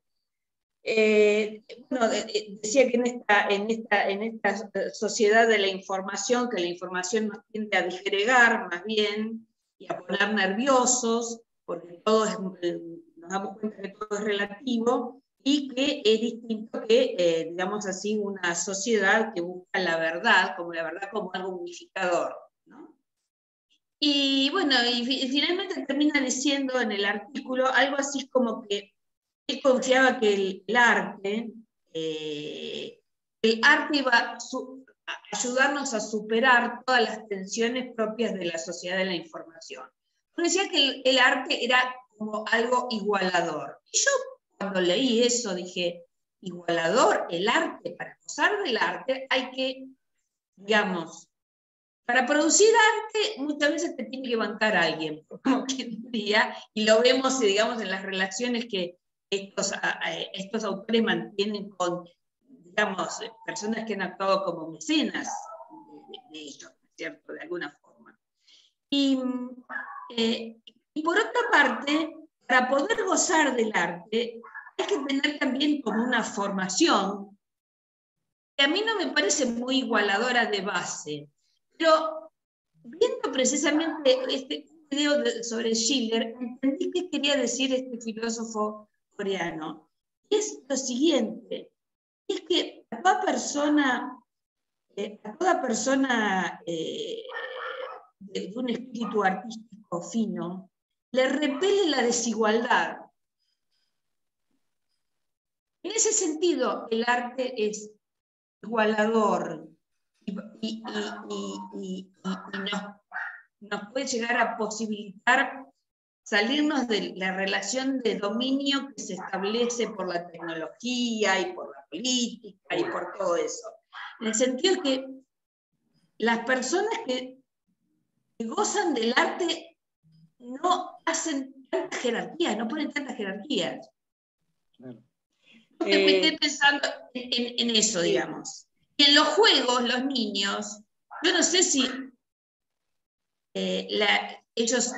eh, bueno, decía que en esta, en, esta, en esta sociedad de la información, que la información nos tiende a disgregar más bien y a poner nerviosos, porque todo es, nos damos cuenta que todo es relativo y que es distinto que, eh, digamos así, una sociedad que busca la verdad, como la verdad como algo unificador, ¿no? Y bueno, y, y finalmente termina diciendo en el artículo algo así como que él confiaba que el, el arte, eh, el arte iba, su, ayudarnos a superar todas las tensiones propias de la sociedad de la información. Porque decía que el, el arte era como algo igualador. Y yo cuando leí eso dije, igualador, el arte, para gozar del arte hay que, digamos, para producir arte muchas veces te tiene que bancar a alguien, como quien diría, y lo vemos, digamos, en las relaciones que estos, estos autores mantienen con, digamos, personas que han actuado como mecenas de, de ellos, ¿cierto? De alguna forma. Y, eh, y por otra parte, para poder gozar del arte, hay que tener también como una formación que a mí no me parece muy igualadora de base. Pero viendo precisamente este video de, sobre Schiller, entendí qué quería decir este filósofo coreano. Y es lo siguiente, es que a toda persona, eh, a toda persona eh, de, de un espíritu artístico fino, le repele la desigualdad. En ese sentido, el arte es igualador. Y, y, y, y, y nos, nos puede llegar a posibilitar salirnos de la relación de dominio que se establece por la tecnología y por la política y por todo eso. En el sentido que las personas que, que gozan del arte no hacen tantas jerarquías, no ponen tantas jerarquías. Claro. Porque eh, me quedé pensando en, en, en eso, digamos. Y en los juegos, los niños, yo no sé si eh, la, ellos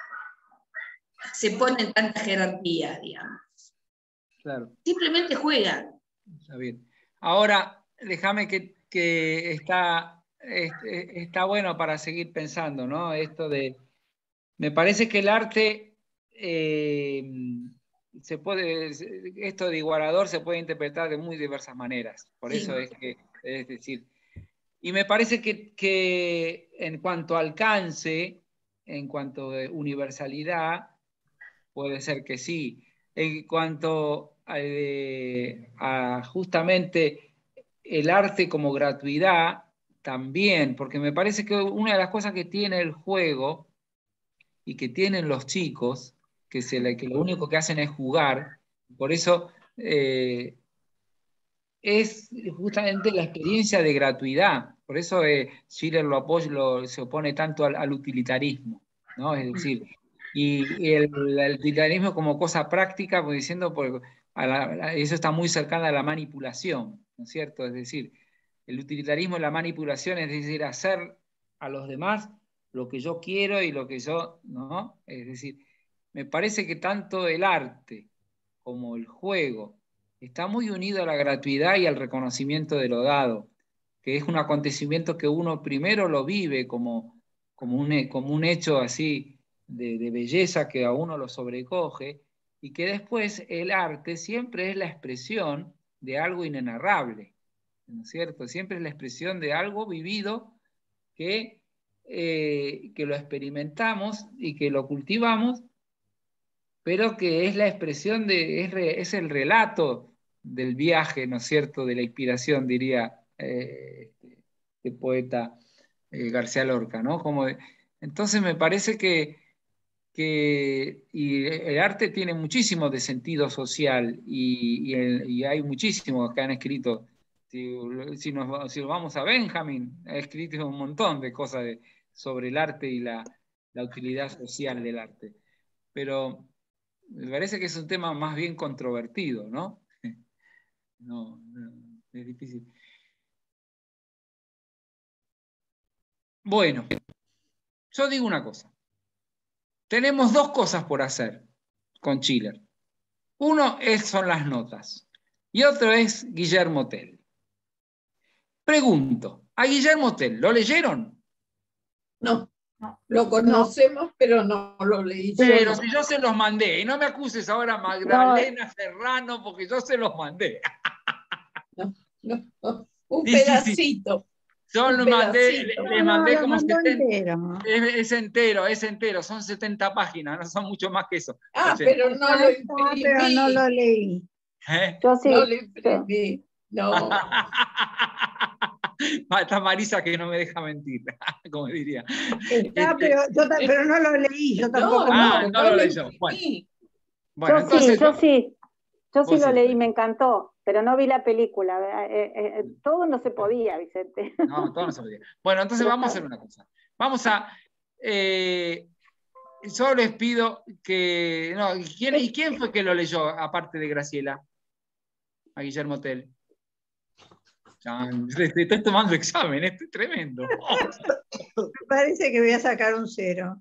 se ponen tantas jerarquías, digamos. Claro. Simplemente juegan. Está bien. Ahora, déjame que, que está, este, está bueno para seguir pensando, ¿no? Esto de, me parece que el arte, eh, se puede, esto de igualador se puede interpretar de muy diversas maneras. Por sí. Eso es que, es decir, y me parece que, que en cuanto a alcance, en cuanto a universalidad, puede ser que sí. En cuanto a, eh, a justamente el arte como gratuidad, también, porque me parece que una de las cosas que tiene el juego y que tienen los chicos, que, se le, que lo único que hacen es jugar, por eso eh, es justamente la experiencia de gratuidad. Por eso eh, Schiller lo apoya, lo, se opone tanto al, al utilitarismo, ¿no? Es decir, y, y el, el utilitarismo como cosa práctica, pues diciendo, pues, a la, a, eso está muy cercana a la manipulación, ¿no es cierto? Es decir, el utilitarismo es la manipulación, es decir, hacer a los demás lo que yo quiero y lo que yo, ¿no? Es decir, me parece que tanto el arte como el juego está muy unido a la gratuidad y al reconocimiento de lo dado, que es un acontecimiento que uno primero lo vive como, como, un, como un hecho así de, de belleza que a uno lo sobrecoge, y que después el arte siempre es la expresión de algo inenarrable, ¿no es cierto? Siempre es la expresión de algo vivido que, eh, que lo experimentamos y que lo cultivamos, pero que es la expresión de, es, re, es el relato del viaje, ¿no es cierto?, de la inspiración, diría eh, el poeta eh, García Lorca, ¿no? Como de, entonces me parece que, que y el arte tiene muchísimo de sentido social y, y, el, y hay muchísimos que han escrito. Si, si, nos, si nos vamos a Benjamin, ha escrito un montón de cosas de, sobre el arte y la, la utilidad social del arte. Pero me parece que es un tema más bien controvertido, ¿no? No, no, es difícil. Bueno, yo digo una cosa. Tenemos dos cosas por hacer con Schiller. Uno es, son las notas y otro es Guillermo Tell. Pregunto, ¿a Guillermo Tell lo leyeron? No. No, lo conocemos, no. Pero no lo leí. Pero yo si no. yo se los mandé, y no me acuses ahora Magdalena no. Serrano, porque yo se los mandé. No, no, no. Un sí, pedacito. Sí, sí. Yo un lo mandé, pedacito. les mandé no, como setenta. Entero. Es, es entero, es entero, son setenta páginas, no son mucho más que eso. Ah, ochenta. Pero no lo imprimí. Pero no lo leí. ¿Eh? Yo sí. No lo imprimí, no. Está Marisa que no me deja mentir, como diría. Está, Este, pero, yo, ta- eh, pero no lo leí, yo tampoco. No, ah, lo- no no lo le leyó. Bueno, entendí. bueno, Yo entonces. sí, yo sí, yo sí vos lo sí, leí, pues. me encantó, pero no vi la película. eh, eh, eh, todo no se podía, Vicente. No, todo no se podía. Bueno, entonces Pero vamos a está- hacer una cosa. Vamos a. eh, yo les pido que. No, ¿y quién, ¿y quién fue que lo leyó, aparte de Graciela? A Guillermo Tell. Ya, estoy tomando examen, esto es tremendo. Me parece que voy a sacar un cero.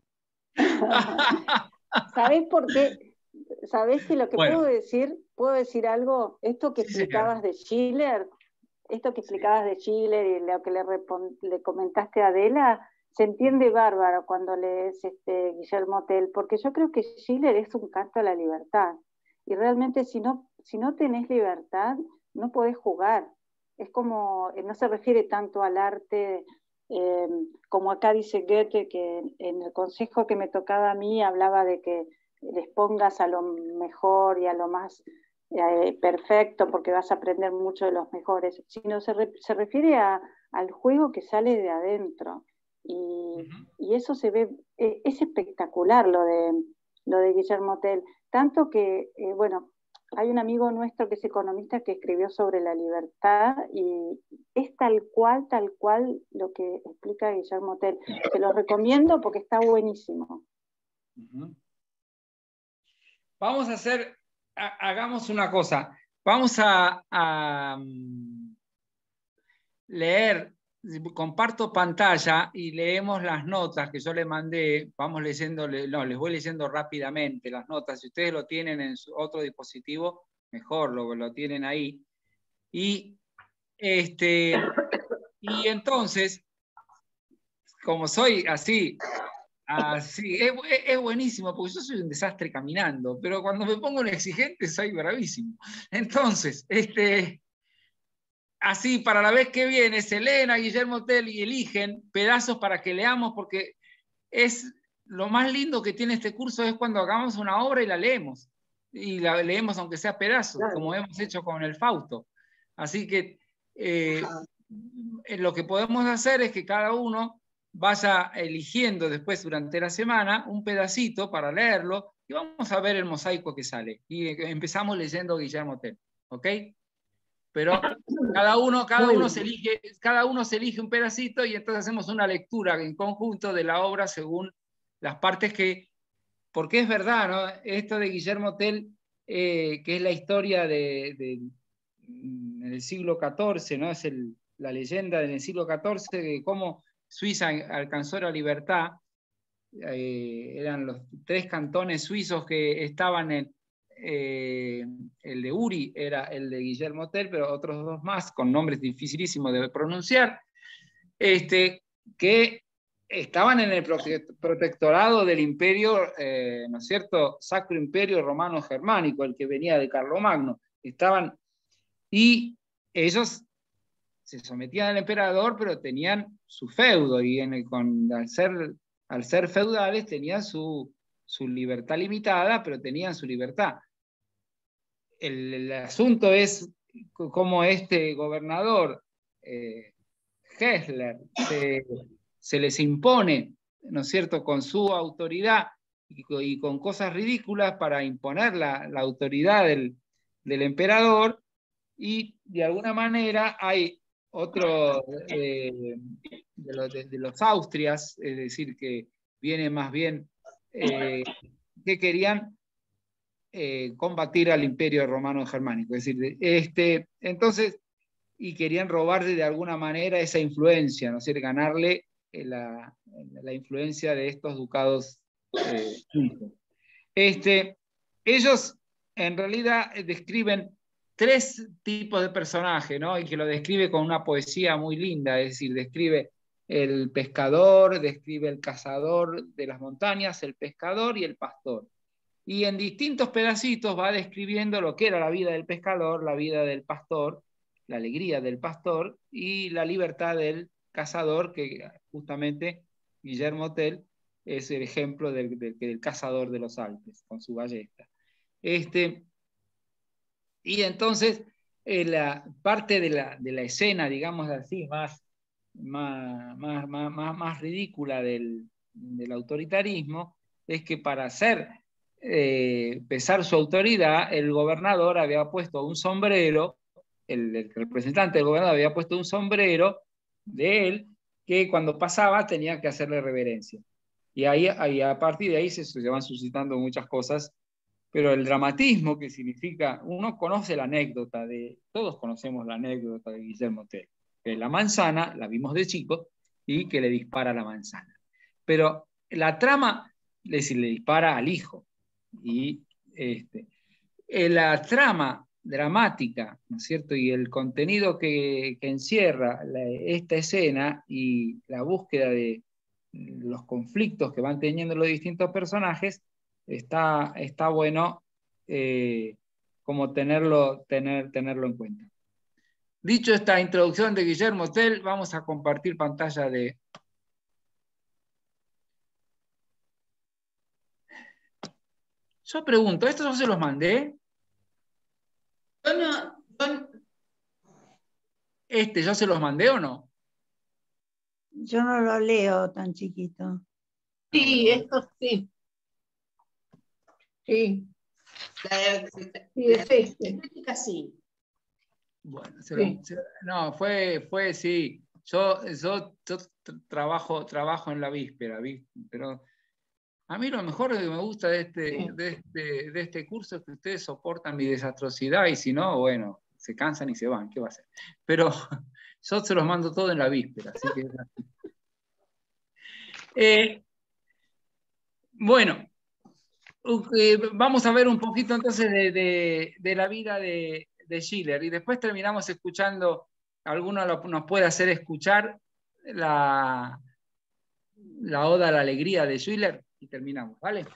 ¿Sabés por qué? ¿Sabés que lo que Bueno. puedo decir? ¿Puedo decir algo? Esto que Sí, señora. explicabas de Schiller, esto que explicabas de Schiller y lo que le, repon- le comentaste a Adela, se entiende bárbaro cuando lees este Guillermo Tell, porque yo creo que Schiller es un canto a la libertad. Y realmente si no, si no tenés libertad, no podés jugar. Es como, no se refiere tanto al arte, eh, como acá dice Goethe, que en el consejo que me tocaba a mí hablaba de que les pongas a lo mejor y a lo más eh, perfecto, porque vas a aprender mucho de los mejores, sino se, re, se refiere a, al juego que sale de adentro. Y, uh-huh. y eso se ve, eh, es espectacular lo de, lo de Guillermo Tell. Tanto que, eh, bueno, hay un amigo nuestro que es economista que escribió sobre la libertad y es tal cual, tal cual lo que explica Guillermo Tell. Se lo recomiendo porque está buenísimo. Uh-huh. Vamos a hacer, ha, hagamos una cosa, vamos a, a um, leer, comparto pantalla y leemos las notas que yo le mandé, vamos leyendo, no, les voy leyendo rápidamente las notas, si ustedes lo tienen en su otro dispositivo, mejor, lo, lo tienen ahí. Y, este, y entonces, como soy así, así es, es buenísimo, porque yo soy un desastre caminando, pero cuando me pongo un exigente soy bravísimo. Entonces, este... así, para la vez que viene, Selena, Guillermo Tell y eligen pedazos para que leamos, porque es lo más lindo que tiene este curso es cuando hagamos una obra y la leemos. Y la leemos aunque sea pedazos, claro, como hemos hecho con el Fausto. Así que eh, lo que podemos hacer es que cada uno vaya eligiendo después durante la semana un pedacito para leerlo y vamos a ver el mosaico que sale. Y empezamos leyendo Guillermo Tell, ¿ok? Pero cada uno, cada, uno se elige, cada uno se elige un pedacito y entonces hacemos una lectura en conjunto de la obra según las partes que... Porque es verdad, ¿no? Esto de Guillermo Tell, eh, que es la historia de, de, del siglo catorce, ¿no? Es el, la leyenda del siglo catorce de cómo Suiza alcanzó la libertad. Eh, eran los tres cantones suizos que estaban en... Eh, el de Uri era el de Guillermo Tell, pero otros dos más con nombres dificilísimos de pronunciar, este, que estaban en el protectorado del imperio, eh, ¿no es cierto?, Sacro Imperio Romano Germánico, el que venía de Carlomagno. Estaban, y ellos se sometían al emperador, pero tenían su feudo, y en el, con, al, ser, al ser feudales tenían su, su libertad limitada, pero tenían su libertad. El, el asunto es cómo este gobernador, eh, Hessler, se, se les impone, ¿no es cierto?, con su autoridad y, y con cosas ridículas para imponer la, la autoridad del, del emperador, y de alguna manera hay otro eh, de, los, de, de los Austrias, es decir, que viene más bien, eh, que querían Eh, combatir al imperio romano germánico, es decir, este, entonces, y querían robarle de alguna manera esa influencia, ¿no es decir, ganarle la, la influencia de estos ducados eh, este, ellos en realidad describen tres tipos de personajes, ¿no? Y que lo describe con una poesía muy linda, es decir, describe el pescador, describe el cazador de las montañas, el pescador y el pastor. Y en distintos pedacitos va describiendo lo que era la vida del pescador, la vida del pastor, la alegría del pastor y la libertad del cazador, que justamente Guillermo Tell es el ejemplo del, del, del cazador de los Alpes, con su ballesta. Este, y entonces, eh, la parte de la, de la escena, digamos así, más más, más, más, más ridícula del, del autoritarismo es que para hacer eh, pesar su autoridad, el gobernador había puesto un sombrero, el, el representante del gobernador había puesto un sombrero de él, que cuando pasaba tenía que hacerle reverencia. Y ahí, ahí a partir de ahí se, se van suscitando muchas cosas, pero el dramatismo que significa, uno conoce la anécdota, de, todos conocemos la anécdota de Guillermo Tell, que la manzana, la vimos de chico, y que le dispara la manzana. Pero la trama, es decir, le dispara al hijo, y este, la trama dramática, ¿no es cierto? Y el contenido que, que encierra la, esta escena y la búsqueda de los conflictos que van teniendo los distintos personajes, está, está bueno eh, como tenerlo, tener, tenerlo en cuenta. Dicho esta introducción de Guillermo Tell, vamos a compartir pantalla de... Yo pregunto, ¿estos yo se los mandé? Yo no, yo... ¿Este yo se los mandé o no? Yo no lo leo tan chiquito. Sí, esto sí. Sí. La, sí, es este. Sí. Bueno, se lo, Sí. se, no, fue, fue sí. Yo, yo, yo trabajo, trabajo en la víspera, pero a mí lo mejor que me gusta de este, Sí. de, este, de este curso es que ustedes soportan mi desastrosidad, y si no, bueno, se cansan y se van, ¿qué va a hacer? Pero yo se los mando todo en la víspera, así que... Eh, bueno, eh, vamos a ver un poquito entonces de, de, de la vida de, de Schiller, y después terminamos escuchando, alguno lo, nos puede hacer escuchar la, la Oda a la Alegría de Schiller, y terminamos, ¿vale?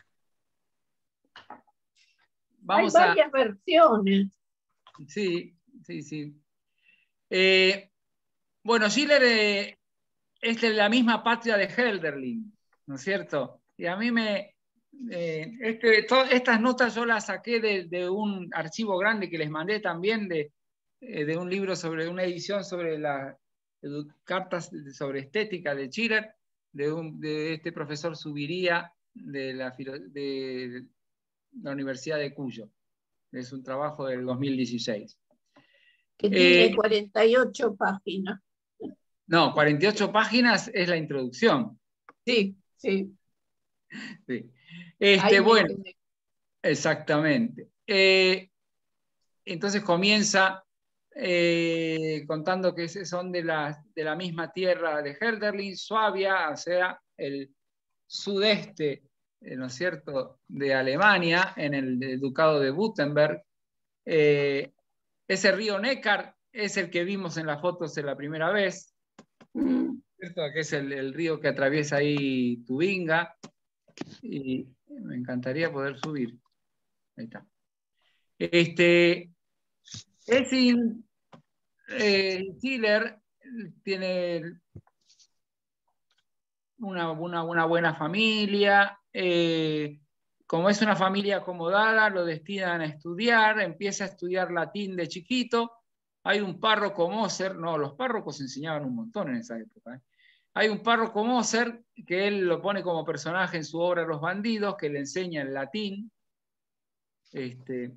Vamos Hay varias a... versiones. Sí, sí, sí. Eh, bueno, Schiller eh, es de la misma patria de Hölderlin, ¿no es cierto? Y a mí me... Eh, este, todas estas notas yo las saqué de, de un archivo grande que les mandé también, de, eh, de un libro sobre, una edición sobre las cartas sobre estética de Schiller, de, un, de este profesor Subiría de la, de la Universidad de Cuyo. Es un trabajo del dos mil dieciséis. Que tiene eh, cuarenta y ocho páginas. No, cuarenta y ocho páginas es la introducción. Sí, sí. Sí. Este, bueno, exactamente. Eh, entonces comienza eh, contando que son de la, de la misma tierra de Hölderlin, Suabia, o sea, el sudeste, ¿no es cierto?, de Alemania, en el, el ducado de Württemberg. Eh, ese río Neckar es el que vimos en las fotos de la primera vez, ¿cierto?, que es el, el río que atraviesa ahí Tubinga, y me encantaría poder subir. Ahí está. Este, es in, eh, Schiller tiene una, una, una buena familia, eh, como es una familia acomodada, lo destinan a estudiar, empieza a estudiar latín de chiquito. Hay un párroco Moser, no, los párrocos enseñaban un montón en esa época. ¿eh? Hay un párroco Moser que él lo pone como personaje en su obra Los Bandidos, que le enseña el latín. Este,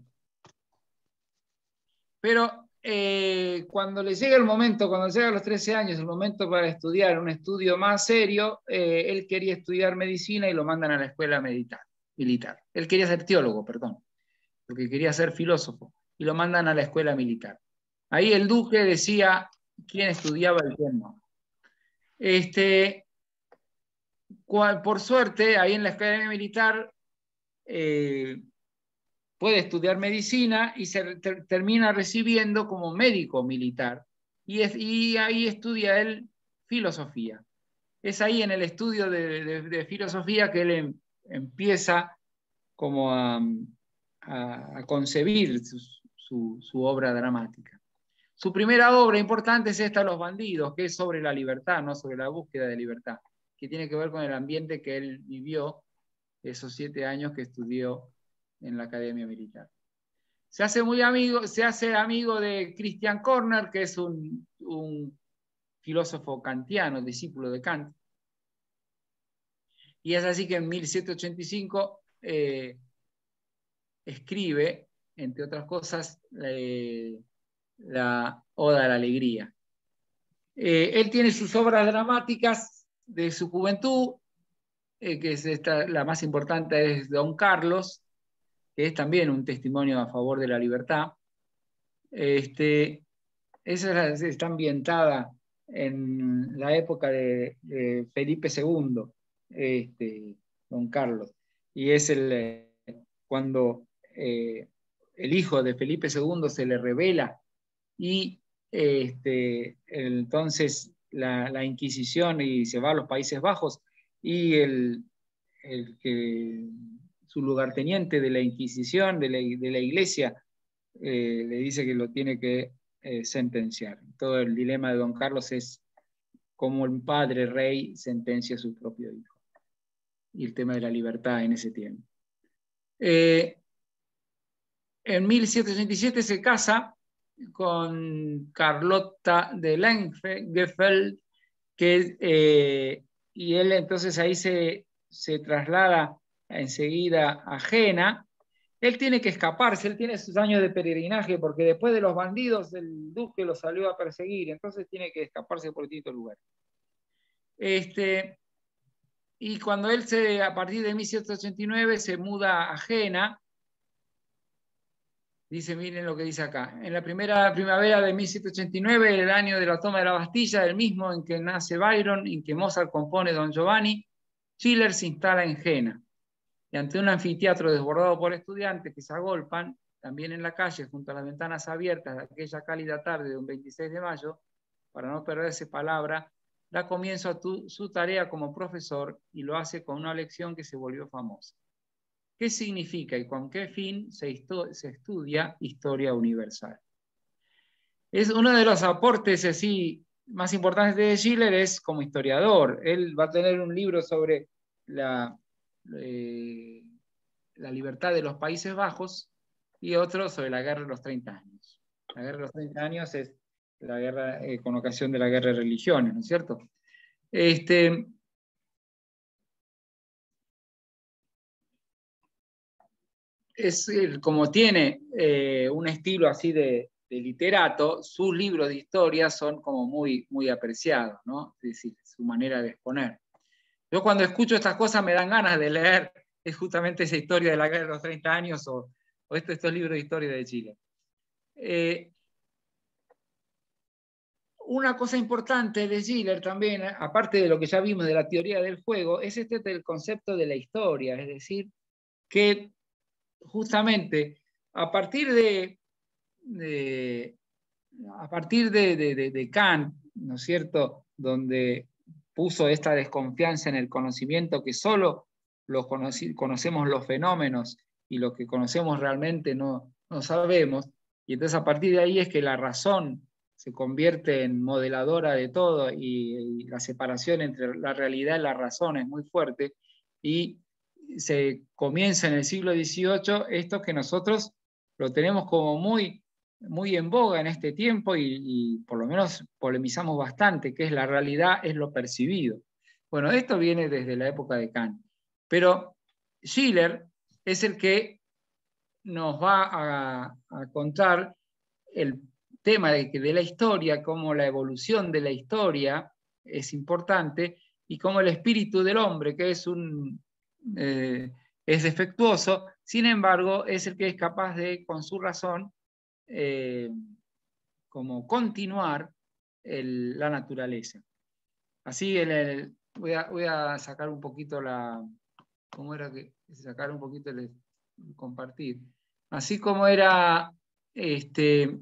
pero eh, cuando le llega el momento, cuando llega a los trece años, el momento para estudiar un estudio más serio, eh, él quería estudiar medicina y lo mandan a la escuela militar. militar. Él quería ser teólogo, perdón, porque quería ser filósofo, y lo mandan a la escuela militar. Ahí el duque decía quién estudiaba y quién no. Este, por suerte, ahí en la escuela militar eh, puede estudiar medicina y se ter, termina recibiendo como médico militar. Y, es, y ahí estudia él filosofía. Es ahí en el estudio de, de, de filosofía que él em, empieza como a, a, a concebir su, su, su obra dramática. Su primera obra importante es esta, Los Bandidos, que es sobre la libertad, no sobre la búsqueda de libertad, que tiene que ver con el ambiente que él vivió esos siete años que estudió en la Academia Militar. Se hace muy amigo, se hace amigo de Christian Korner, que es un, un filósofo kantiano, discípulo de Kant. Y es así que en mil setecientos ochenta y cinco eh, escribe, entre otras cosas, eh, la Oda a la Alegría. Eh, él tiene sus obras dramáticas de su juventud, eh, que es esta, la más importante es Don Carlos, que es también un testimonio a favor de la libertad. Este, esa está ambientada en la época de, de Felipe segundo, este, Don Carlos, y es el, eh, cuando eh, el hijo de Felipe segundo se le revela y este, entonces la, la Inquisición y se va a los Países Bajos y el, el que su lugarteniente de la Inquisición, de la, de la Iglesia, eh, le dice que lo tiene que eh, sentenciar. Todo el dilema de Don Carlos es cómo el padre rey sentencia a su propio hijo. Y el tema de la libertad en ese tiempo. Eh, en mil setecientos ochenta y siete se casa con Carlota de Langenfeld, que, eh, y él entonces ahí se, se traslada enseguida a Jena. Él tiene que escaparse, él tiene sus años de peregrinaje, porque después de los bandidos el duque lo salió a perseguir, entonces tiene que escaparse por distintos lugares. Este, y cuando él se, a partir de mil setecientos ochenta y nueve se muda a Jena, dice, miren lo que dice acá, en la primera primavera de mil setecientos ochenta y nueve, el año de la toma de la Bastilla, el mismo en que nace Byron, en que Mozart compone Don Giovanni, Schiller se instala en Jena. Y ante un anfiteatro desbordado por estudiantes que se agolpan, también en la calle, junto a las ventanas abiertas de aquella cálida tarde de un veintiséis de mayo, para no perderse palabra, da comienzo a tu, su tarea como profesor y lo hace con una lección que se volvió famosa. ¿Qué significa y con qué fin se, se estudia historia universal? Es uno de los aportes así más importantes de Schiller, es como historiador. Él va a tener un libro sobre la, eh, la libertad de los Países Bajos y otro sobre la guerra de los treinta años. La guerra de los treinta años es la guerra eh, con ocasión de la guerra de religiones, ¿no es cierto? Este, es, como tiene eh, un estilo así de, de literato, sus libros de historia son como muy, muy apreciados, ¿no? Es decir, su manera de exponer. Yo cuando escucho estas cosas me dan ganas de leer es justamente esa historia de la guerra de los treinta años o, o estos, estos libros de historia de Chile. Eh, una cosa importante de Schiller también, aparte de lo que ya vimos de la teoría del juego, es este del concepto de la historia, es decir, que justamente a partir de, de a partir de, de, de Kant, ¿no es cierto?, donde puso esta desconfianza en el conocimiento, que solo los conoci, conocemos los fenómenos y lo que conocemos realmente no, no sabemos, y entonces a partir de ahí es que la razón se convierte en modeladora de todo y, y la separación entre la realidad y la razón es muy fuerte, y se comienza en el siglo dieciocho esto que nosotros lo tenemos como muy, muy en boga en este tiempo y, y por lo menos polemizamos bastante, que es la realidad es lo percibido. Bueno, esto viene desde la época de Kant, pero Schiller es el que nos va a, a contar el tema de, de la historia, cómo la evolución de la historia es importante y cómo el espíritu del hombre, que es, un, eh, es defectuoso, sin embargo, es el que es capaz de, con su razón, eh, como continuar el, la naturaleza. Así, el, el, voy, a, voy a sacar un poquito la... ¿Cómo era que sacar un poquito el compartir? Así como era este,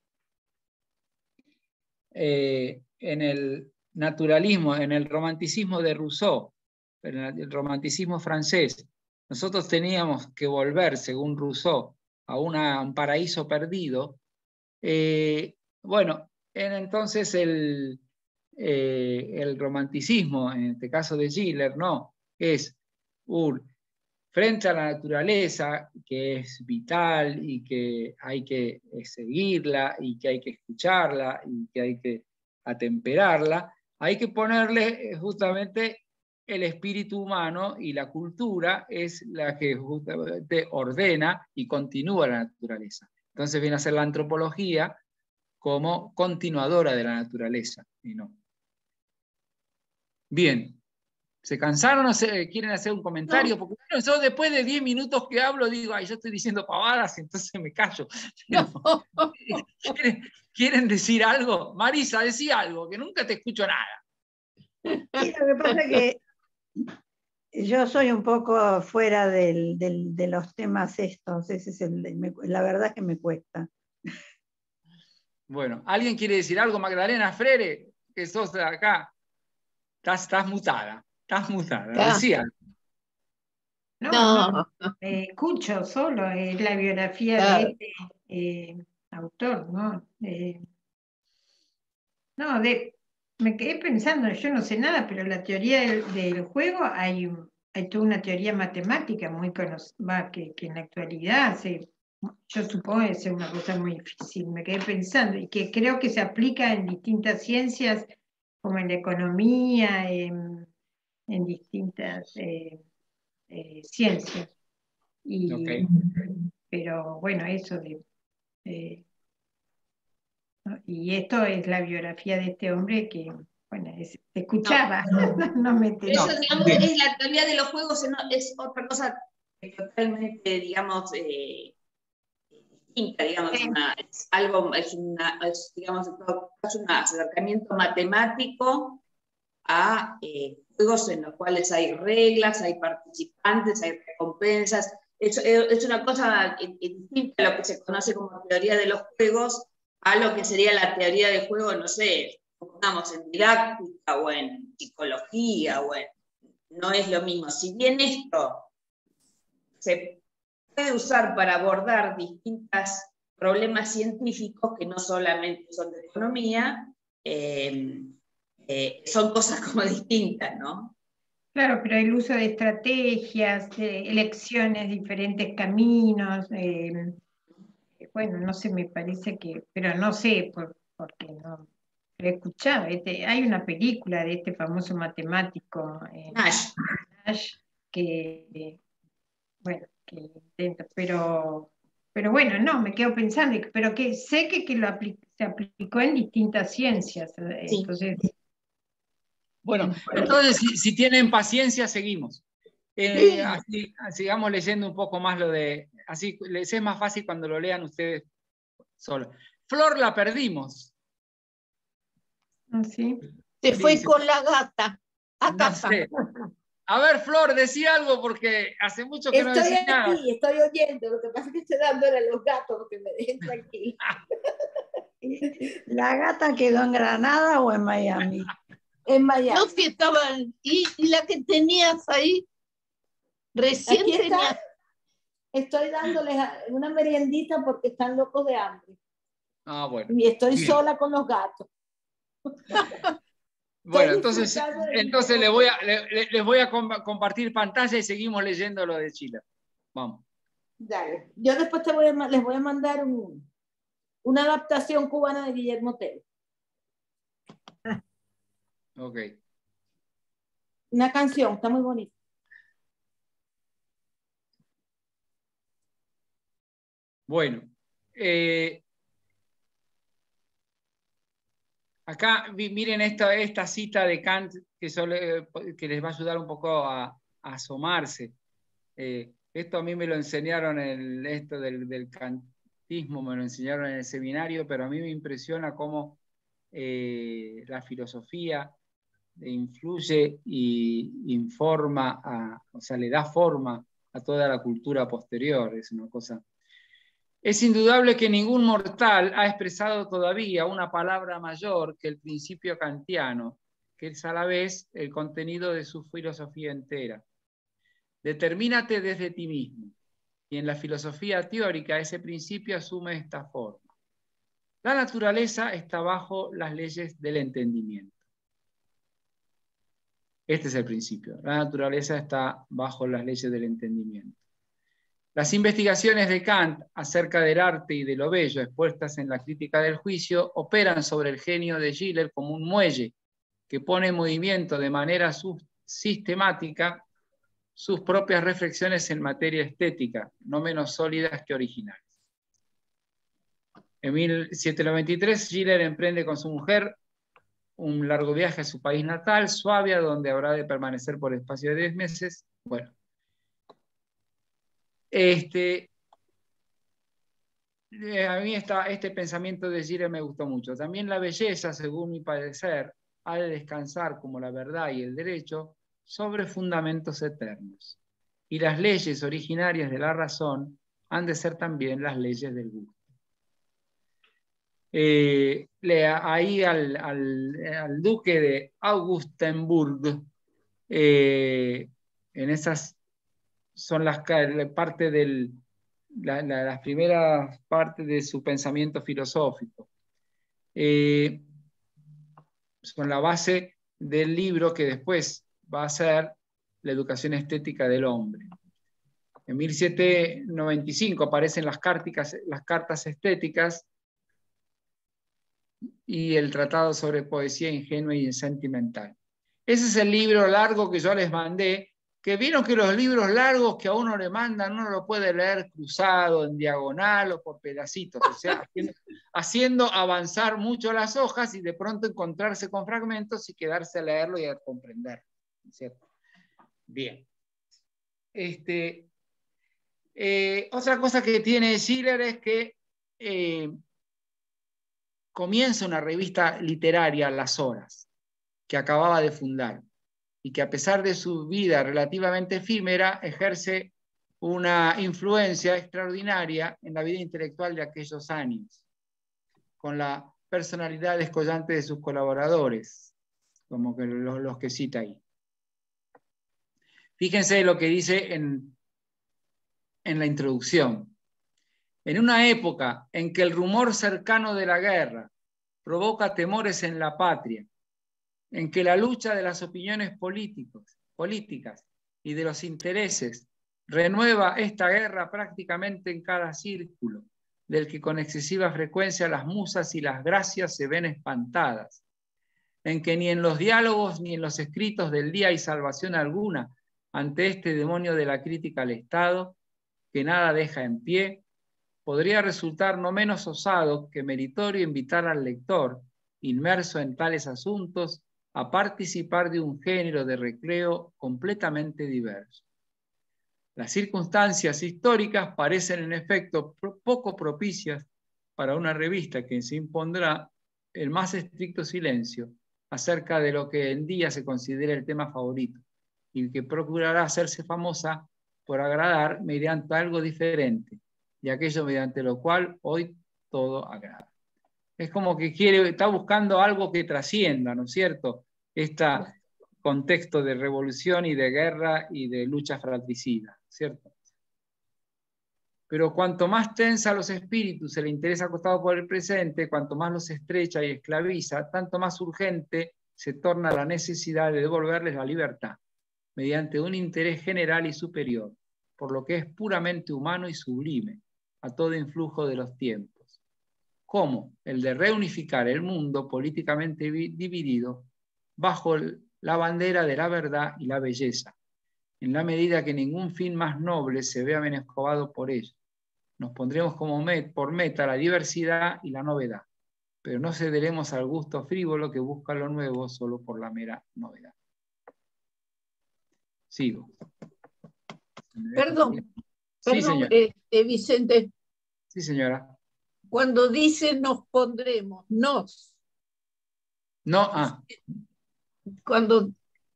eh, en el naturalismo, en el romanticismo de Rousseau, en el romanticismo francés, nosotros teníamos que volver, según Rousseau, a una, un paraíso perdido. Eh, bueno, en, entonces el, eh, el romanticismo, en este caso de Schiller, no, es un frente a la naturaleza, que es vital y que hay que seguirla y que hay que escucharla y que hay que atemperarla, hay que ponerle justamente el espíritu humano, y la cultura es la que justamente ordena y continúa la naturaleza. Entonces viene a ser la antropología como continuadora de la naturaleza, y no. Bien. ¿Se cansaron o se quieren hacer un comentario? Porque bueno, yo después de diez minutos que hablo digo, ay, yo estoy diciendo pavadas, entonces me callo. Pero, ¿quieren, ¿Quieren decir algo? Marisa, decí algo, que nunca te escucho nada. Sí, lo que pasa es que yo soy un poco fuera del, del, de los temas estos, ese es el, me, la verdad que me cuesta. Bueno, ¿alguien quiere decir algo? Magdalena Frere, que sos de acá. Estás, estás mutada, estás mutada, decía. No, No, no, eh, escucho solo, es la biografía claro. de este eh, autor, ¿no? Eh, no, de, me quedé pensando, yo no sé nada, pero la teoría del, del juego hay, un- hay toda una teoría matemática muy conocida, que, que en la actualidad se, yo supongo que es una cosa muy difícil, me quedé pensando, y que creo que se aplica en distintas ciencias, como en la economía, en, en distintas eh, eh, ciencias. Y, Okay. Pero bueno, eso de... de- ¿no? Y esto es la biografía de este hombre que, bueno, es- escuchaba, no, no me Eso, enteré. digamos, bien. es la teoría de los juegos, no, es otra cosa totalmente, digamos, eh, distinta, digamos, una, es algo, es una, es, digamos, es un acercamiento matemático a eh, juegos en los cuales hay reglas, hay participantes, hay recompensas. Es, es una cosa distinta a lo que se conoce como teoría de los juegos, a lo que sería la teoría del juego, no sé, pongamos en didáctica o en psicología, o en, no es lo mismo. Si bien esto se puede usar para abordar distintos problemas científicos que no solamente son de economía, eh, eh, son cosas como distintas, ¿no? Claro, pero el uso de estrategias, de elecciones, diferentes caminos, eh, bueno, no sé, me parece que, pero no sé, por, porque no lo he escuchado. Este, hay una película de este famoso matemático, eh, Nash. Nash, que, eh, bueno, que intenta, pero, pero bueno, no, me quedo pensando, y- pero que sé que, que lo apli- se aplicó en distintas ciencias, eh, Sí. entonces, Bueno, entonces si, si tienen paciencia, seguimos. Eh, así, sigamos leyendo un poco más lo de... Así les es más fácil cuando lo lean ustedes solos. Flor la perdimos. así. Se fue Dice, con la gata a no casa. sé. A ver, Flor, decí algo porque hace mucho que no Estoy decís nada. aquí, estoy oyendo. Lo que pasa es que estoy dándole a los gatos que me dejen tranquila. ¿La gata quedó en Granada o en Miami? En Miami. No, si estaban. Y, y la que tenías ahí, recién Aquí está. tenías. Estoy dándoles una meriendita porque están locos de hambre. Ah, bueno. Y estoy Bien. sola con los gatos. Bueno, Estoy entonces, disfrutando del entonces día les voy, a, le- les voy a com- compartir pantalla y seguimos leyendo lo de Chile. Vamos. Dale. Yo después te voy a, les voy a mandar un, una adaptación cubana de Guillermo Tell. Ok. Una canción, está muy bonita. Bueno. Eh, acá vi- miren esta, esta cita de Kant que, sole- que les va a ayudar un poco a, a asomarse. Eh, esto a mí me lo enseñaron, el, esto del, del kantismo, me lo enseñaron en el seminario, pero a mí me impresiona cómo eh, la filosofía influye y informa, a, o sea, le da forma a toda la cultura posterior. Es una cosa. Es indudable que ningún mortal ha expresado todavía una palabra mayor que el principio kantiano, que es a la vez el contenido de su filosofía entera. Determínate desde ti mismo. Y en la filosofía teórica ese principio asume esta forma. La naturaleza está bajo las leyes del entendimiento. Este es el principio. La naturaleza está bajo las leyes del entendimiento. Las investigaciones de Kant acerca del arte y de lo bello expuestas en la crítica del juicio operan sobre el genio de Schiller como un muelle que pone en movimiento de manera sistemática sus propias reflexiones en materia estética, no menos sólidas que originales. En mil setecientos noventa y tres, Schiller emprende con su mujer un largo viaje a su país natal, Suabia, donde habrá de permanecer por espacio de diez meses. Bueno, este, a mí esta, este pensamiento de Schiller me gustó mucho. También la belleza, según mi parecer, ha de descansar, como la verdad y el derecho, sobre fundamentos eternos. Y las leyes originarias de la razón han de ser también las leyes del gusto. Eh, ahí al, al, al duque de Augustenburg, eh, en esas son las partes del, la, la, las primeras partes de su pensamiento filosófico. Eh, son la base del libro que después va a ser La educación estética del hombre. En mil setecientos noventa y cinco aparecen las, cárticas, las cartas estéticas y el tratado sobre poesía ingenua y sentimental. Ese es el libro largo que yo les mandé, que vieron que los libros largos que a uno le mandan uno lo puede leer cruzado, en diagonal o por pedacitos, o sea, haciendo, haciendo avanzar mucho las hojas y de pronto encontrarse con fragmentos y quedarse a leerlo y a comprenderlo, ¿cierto? Bien. Este, eh, otra cosa que tiene Schiller es que eh, comienza una revista literaria, Las Horas, que acababa de fundar, y que a pesar de su vida relativamente efímera, ejerce una influencia extraordinaria en la vida intelectual de aquellos años, con la personalidad descollante de sus colaboradores, como que los, los que cita ahí. Fíjense lo que dice en, en la introducción. En una época en que el rumor cercano de la guerra provoca temores en la patria, en que la lucha de las opiniones políticos, políticas y de los intereses renueva esta guerra prácticamente en cada círculo, del que con excesiva frecuencia las musas y las gracias se ven espantadas, en que ni en los diálogos ni en los escritos del día hay salvación alguna ante este demonio de la crítica al Estado, que nada deja en pie, podría resultar no menos osado que meritorio invitar al lector, inmerso en tales asuntos, a participar de un género de recreo completamente diverso. Las circunstancias históricas parecen en efecto poco propicias para una revista que se impondrá el más estricto silencio acerca de lo que en día se considera el tema favorito y que procurará hacerse famosa por agradar mediante algo diferente, y aquello mediante lo cual hoy todo agrada. Es como que quiere, está buscando algo que trascienda, ¿no es cierto? Este contexto de revolución y de guerra y de lucha fratricida, ¿cierto? Pero cuanto más tensa los espíritus el interés acostado por el presente, cuanto más los estrecha y esclaviza, tanto más urgente se torna la necesidad de devolverles la libertad, mediante un interés general y superior, por lo que es puramente humano y sublime, a todo influjo de los tiempos, como el de reunificar el mundo políticamente dividido bajo la bandera de la verdad y la belleza, en la medida que ningún fin más noble se vea menoscabado por ello. Nos pondremos como met, por meta la diversidad y la novedad, pero no cederemos al gusto frívolo que busca lo nuevo solo por la mera novedad. Sigo. Perdón, Sí, perdón, señora. este, Vicente. Sí, señora. Cuando dice nos pondremos, nos. No, ah. Cuando,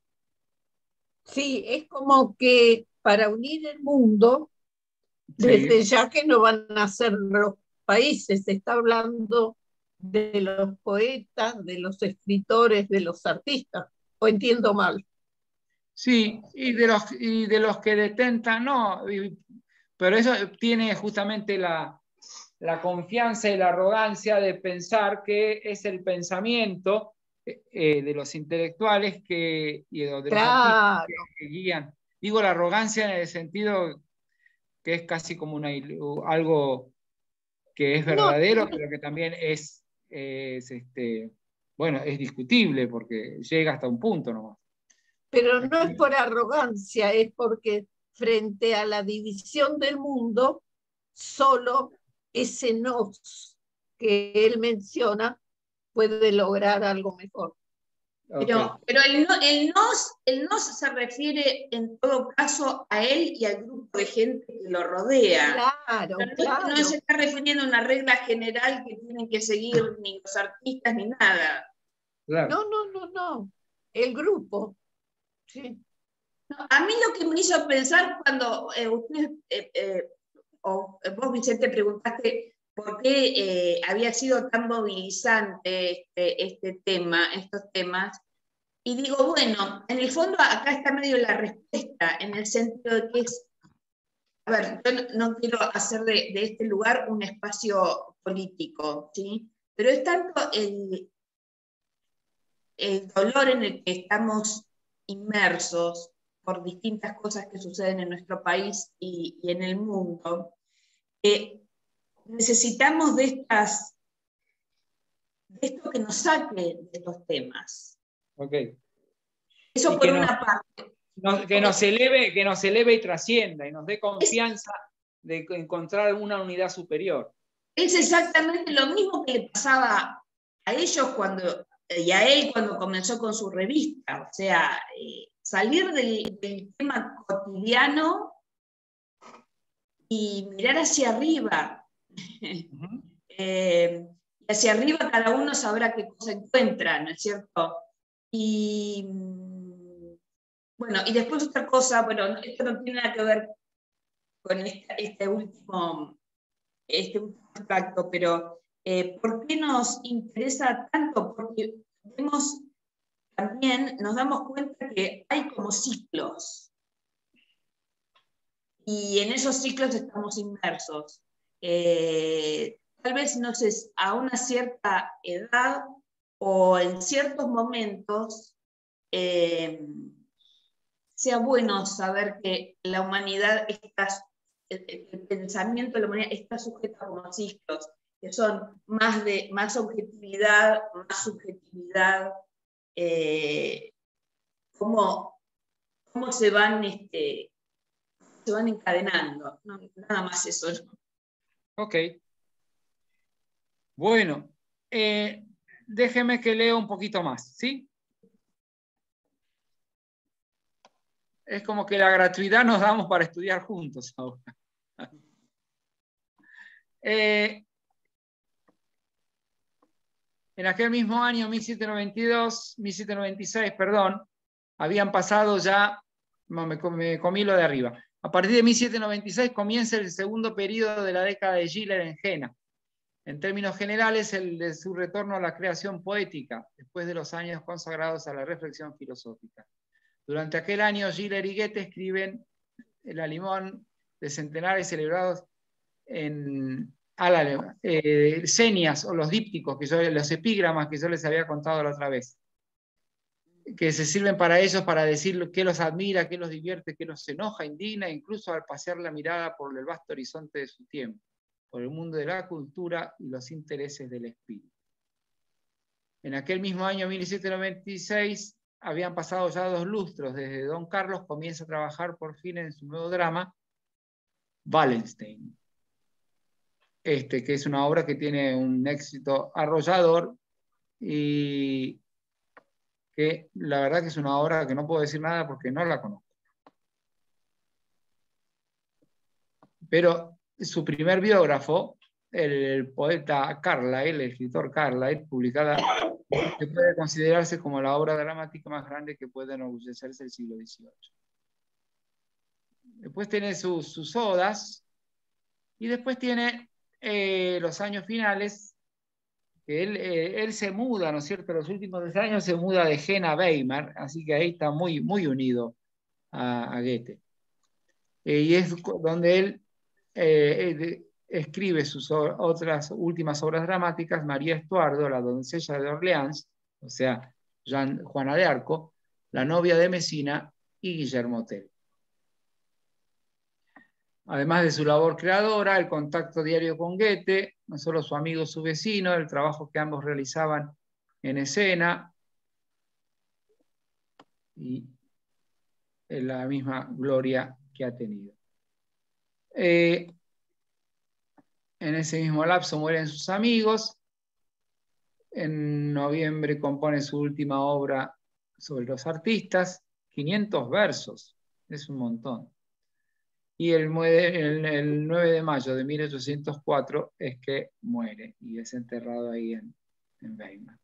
sí, es como que para unir el mundo, desde Sí. ya que no van a ser los países, se está hablando de los poetas, de los escritores, de los artistas, o entiendo mal. Sí, y de los, y de los que detentan, no, y, pero eso tiene justamente la, la confianza y la arrogancia de pensar que es el pensamiento eh, de los intelectuales que, y de los Claro. artistas que, que guían. Digo la arrogancia en el sentido que es casi como una, algo que es verdadero, no, pero que también es, es este, bueno, es discutible porque llega hasta un punto nomás. Pero no es por arrogancia, es porque frente a la división del mundo, solo ese nos que él menciona puede lograr algo mejor. Okay. Pero, pero el, no, el, nos, el nos se refiere en todo caso a él y al grupo de gente que lo rodea. Claro, no, claro. No se está refiriendo a una regla general que tienen que seguir ni los artistas ni nada. Claro. No, no, no, no. El grupo. Sí. No, a mí lo que me hizo pensar cuando eh, ustedes, eh, eh, o vos, Vicente, preguntaste por qué eh, había sido tan movilizante este, este tema, estos temas, y digo, bueno, en el fondo acá está medio la respuesta, en el sentido de que es, a ver, yo no, no quiero hacer de, de este lugar un espacio político, ¿sí? Pero es tanto el, el dolor en el que estamos inmersos por distintas cosas que suceden en nuestro país y, y en el mundo, que necesitamos de estas, de esto que nos saque de estos temas. Okay. Eso y por que una nos, parte. Nos, que, nos eleve, que nos eleve y trascienda y nos dé confianza de encontrar una unidad superior. Es exactamente lo mismo que le pasaba a ellos cuando, y a él cuando comenzó con su revista. O sea, eh, salir del, del tema cotidiano y mirar hacia arriba. Uh-huh. eh, y hacia arriba cada uno sabrá qué cosa encuentra, ¿no es cierto? Y bueno, y después otra cosa, bueno, esto no tiene nada que ver con esta, este último, este último aspecto, pero eh, ¿por qué nos interesa tanto? Porque vemos también, nos damos cuenta que hay como ciclos, y en esos ciclos estamos inmersos. Eh, tal vez, no sé, a una cierta edad o en ciertos momentos, eh, sea bueno saber que la humanidad está, el, el pensamiento de la humanidad está sujeto a unos ciclos, que son más de más objetividad, más subjetividad, eh, cómo, cómo se van, este, se van encadenando, no, nada más eso. Ok. Bueno, eh, déjeme que lea un poquito más, ¿sí? Es como que la gratuidad nos damos para estudiar juntos ahora. Eh, en aquel mismo año, mil setecientos noventa y dos, mil setecientos noventa y seis, perdón, habían pasado ya, no, me, me comí lo de arriba. A partir de mil setecientos noventa y seis comienza el segundo periodo de la década de Schiller en Jena. En términos generales, el de su retorno a la creación poética, después de los años consagrados a la reflexión filosófica. Durante aquel año, Schiller y Goethe escriben el Alimón de centenares celebrados en la, eh, senias o los dípticos, que yo, los epígramas que yo les había contado la otra vez, que se sirven para ellos para decir qué los admira, qué los divierte, qué los enoja, indigna, incluso al pasear la mirada por el vasto horizonte de su tiempo, por el mundo de la cultura y los intereses del espíritu. En aquel mismo año, mil setecientos noventa y seis, habían pasado ya dos lustros, desde Don Carlos comienza a trabajar por fin en su nuevo drama, Wallenstein, este, que es una obra que tiene un éxito arrollador y que la verdad que es una obra que no puedo decir nada porque no la conozco. Pero su primer biógrafo, el poeta Carlyle, el escritor Carlyle, publicada, que puede considerarse como la obra dramática más grande que puede enorgullecerse del siglo dieciocho. Después tiene sus, sus odas, y después tiene eh, los años finales, que él, eh, él se muda, ¿no es cierto? Los últimos diez años se muda de Jena a Weimar, así que ahí está muy, muy unido a, a Goethe. Eh, y es donde él eh, eh, escribe sus otras últimas obras dramáticas, María Estuardo, la doncella de Orleans, o sea, Jean, Juana de Arco, La novia de Messina y Guillermo Tell. Además de su labor creadora, el contacto diario con Goethe, no solo su amigo, su vecino, el trabajo que ambos realizaban en escena y la misma gloria que ha tenido. Eh, en ese mismo lapso mueren sus amigos. En noviembre compone su última obra sobre los artistas, quinientos versos, es un montón. Y el, el, el nueve de mayo de mil ochocientos cuatro es que muere y es enterrado ahí en, en Weimar.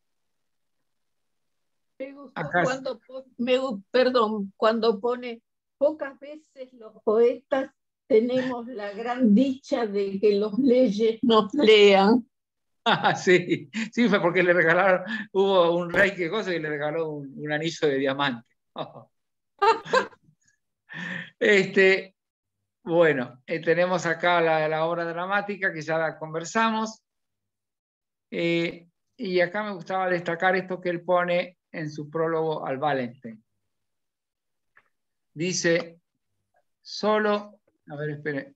Me gustó Acá cuando, me, perdón, cuando pone, pocas veces los poetas tenemos la gran dicha de que los leyes nos lean. Ah, sí, sí, fue porque le regalaron, hubo un rey que cosa y le regaló un, un anillo de diamante. Oh. Este, bueno, eh, tenemos acá la, la obra dramática que ya la conversamos. Eh, y acá me gustaba destacar esto que él pone en su prólogo al Wallenstein. Dice, solo, a ver, espere,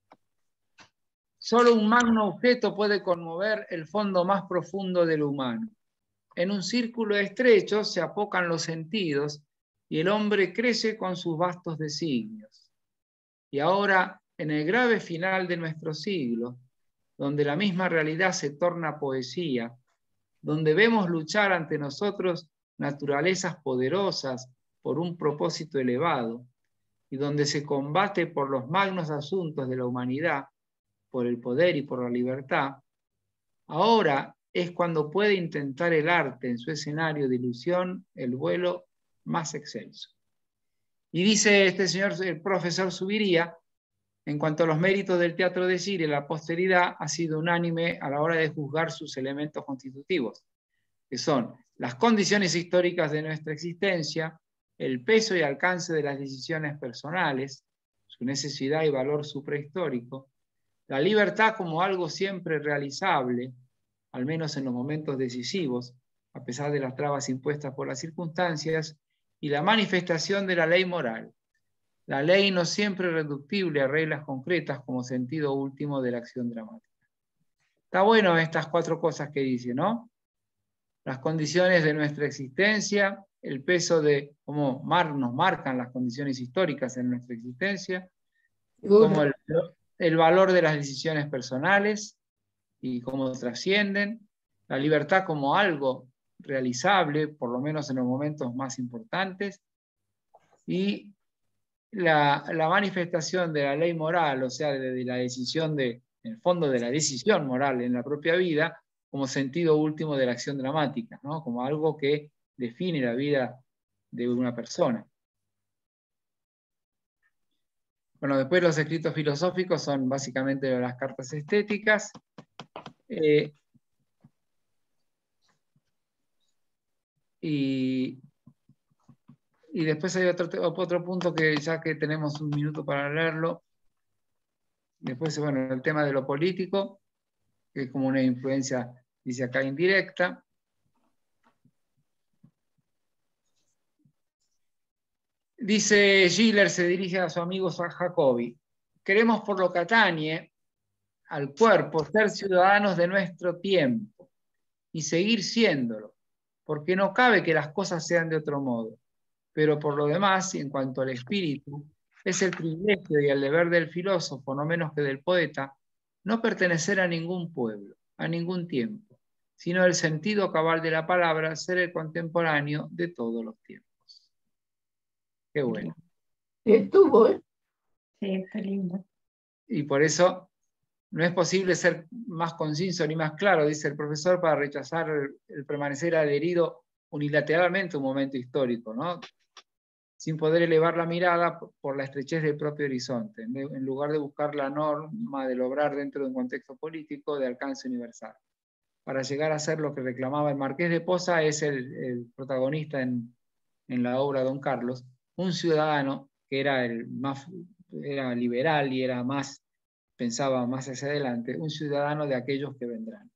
solo un magno objeto puede conmover el fondo más profundo del humano. En un círculo estrecho se apocan los sentidos y el hombre crece con sus vastos designios. Y ahora, en el grave final de nuestro siglo, donde la misma realidad se torna poesía, donde vemos luchar ante nosotros naturalezas poderosas por un propósito elevado, y donde se combate por los magnos asuntos de la humanidad, por el poder y por la libertad, ahora es cuando puede intentar el arte en su escenario de ilusión el vuelo más excelso. Y dice este señor, el profesor Zuviría, en cuanto a los méritos del teatro de Cire, la posteridad ha sido unánime a la hora de juzgar sus elementos constitutivos, que son las condiciones históricas de nuestra existencia, el peso y alcance de las decisiones personales, su necesidad y valor suprahistórico, la libertad como algo siempre realizable, al menos en los momentos decisivos, a pesar de las trabas impuestas por las circunstancias, y la manifestación de la ley moral, la ley no siempre reductible a reglas concretas como sentido último de la acción dramática. Está bueno estas cuatro cosas que dice, ¿no? Las condiciones de nuestra existencia, el peso de cómo mar, nos marcan las condiciones históricas en nuestra existencia, como el, el valor de las decisiones personales y cómo trascienden, la libertad como algo realizable, por lo menos en los momentos más importantes, y la, la manifestación de la ley moral, o sea, de, de la decisión, de, en el fondo de la decisión moral en la propia vida, como sentido último de la acción dramática, ¿no? Como algo que define la vida de una persona. Bueno, después los escritos filosóficos son básicamente las cartas estéticas. Eh, y, y después hay otro, otro punto que ya que tenemos un minuto para leerlo. Después, bueno, el tema de lo político, que es como una influencia, dice acá, indirecta. Dice Schiller, se dirige a su amigo Jacobi, queremos por lo que atañe al cuerpo ser ciudadanos de nuestro tiempo y seguir siéndolo, porque no cabe que las cosas sean de otro modo. Pero por lo demás, y en cuanto al espíritu, es el privilegio y el deber del filósofo, no menos que del poeta, no pertenecer a ningún pueblo, a ningún tiempo, sino el sentido cabal de la palabra, ser el contemporáneo de todos los tiempos. Qué bueno. Estuvo, ¿eh? Sí, está lindo. Y por eso no es posible ser más conciso ni más claro, dice el profesor, para rechazar el, el permanecer adherido unilateralmente a un momento histórico, ¿no? Sin poder elevar la mirada por la estrechez del propio horizonte, en lugar de buscar la norma del obrar dentro de un contexto político de alcance universal. Para llegar a ser lo que reclamaba el Marqués de Poza, es el, el protagonista en, en la obra Don Carlos, un ciudadano que era, el más, era liberal y era más, pensaba más hacia adelante, un ciudadano de aquellos que vendrán.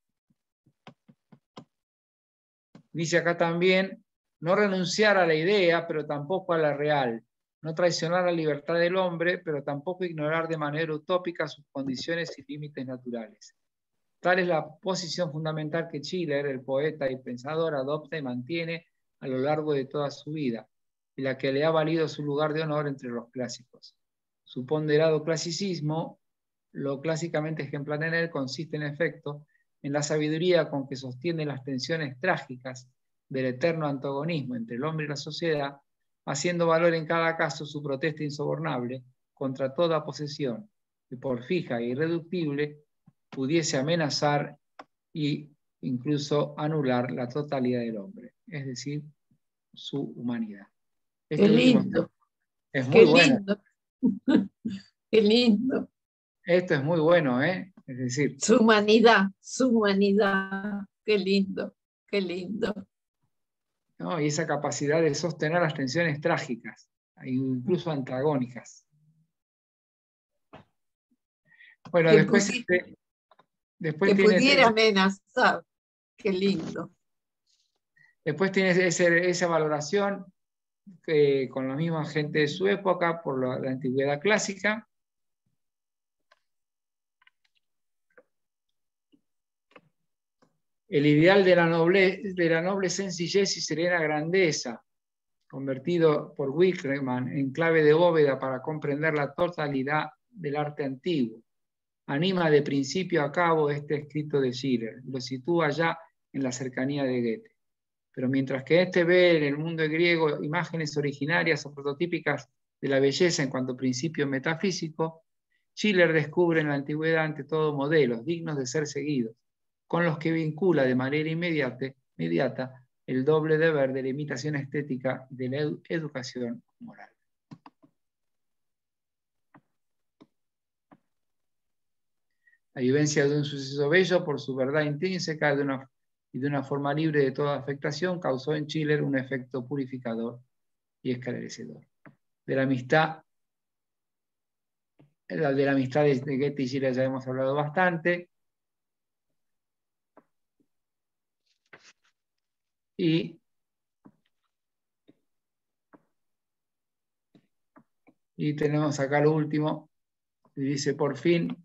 Dice acá también, no renunciar a la idea, pero tampoco a la real, no traicionar la libertad del hombre, pero tampoco ignorar de manera utópica sus condiciones y límites naturales. Tal es la posición fundamental que Schiller, el poeta y pensador, adopta y mantiene a lo largo de toda su vida, y la que le ha valido su lugar de honor entre los clásicos. Su ponderado clasicismo, lo clásicamente ejemplar en él, consiste en efecto en la sabiduría con que sostiene las tensiones trágicas del eterno antagonismo entre el hombre y la sociedad, haciendo valer en cada caso su protesta insobornable contra toda posesión que por fija e irreductible pudiese amenazar e incluso anular la totalidad del hombre, es decir, su humanidad. Este Qué lindo. Es muy Qué bueno. lindo. Qué lindo. Esto es muy bueno, ¿eh? Es decir, su humanidad, su humanidad. Qué lindo, qué lindo. ¿no? Y esa capacidad de sostener las tensiones trágicas, incluso antagónicas. Bueno, que después, pudi este, después que tiene, pudiera amenazar. Qué lindo. Después tiene ese, esa valoración eh, con la misma gente de su época por la, la antigüedad clásica. El ideal de la, noble, de la noble sencillez y serena grandeza, convertido por Winckelmann en clave de bóveda para comprender la totalidad del arte antiguo. Anima de principio a cabo este escrito de Schiller, lo sitúa ya en la cercanía de Goethe. Pero mientras que éste ve en el mundo griego imágenes originarias o prototípicas de la belleza en cuanto a principio metafísico, Schiller descubre en la antigüedad ante todo modelos dignos de ser seguidos, con los que vincula de manera inmediata, inmediata el doble deber de la imitación estética y de la edu educación moral. La vivencia de un suceso bello por su verdad intrínseca de una, y de una forma libre de toda afectación causó en Schiller un efecto purificador y esclarecedor. De la amistad, de la amistad de Goethe y Schiller ya hemos hablado bastante. Y, y tenemos acá lo último, y dice, por fin,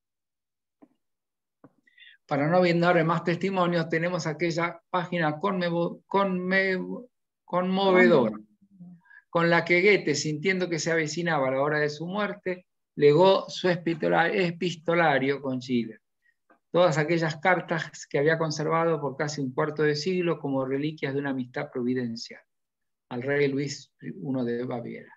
para no brindar más testimonios, tenemos aquella página conmevo, conmevo, conmovedora, con la que Goethe, sintiendo que se avecinaba la hora de su muerte, legó su epistolario con Schiller. Todas aquellas cartas que había conservado por casi un cuarto de siglo como reliquias de una amistad providencial al rey Luis primero de Baviera.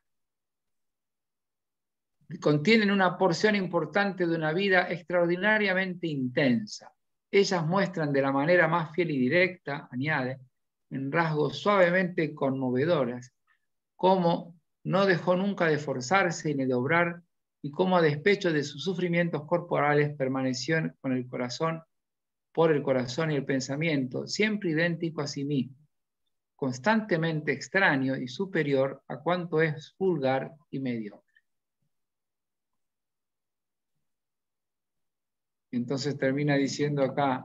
Contienen una porción importante de una vida extraordinariamente intensa. Ellas muestran de la manera más fiel y directa, añade, en rasgos suavemente conmovedores, cómo no dejó nunca de esforzarse ni de obrar, y cómo a despecho de sus sufrimientos corporales permaneció con el corazón, por el corazón y el pensamiento, siempre idéntico a sí mismo, constantemente extraño y superior a cuanto es vulgar y mediocre. Entonces termina diciendo acá,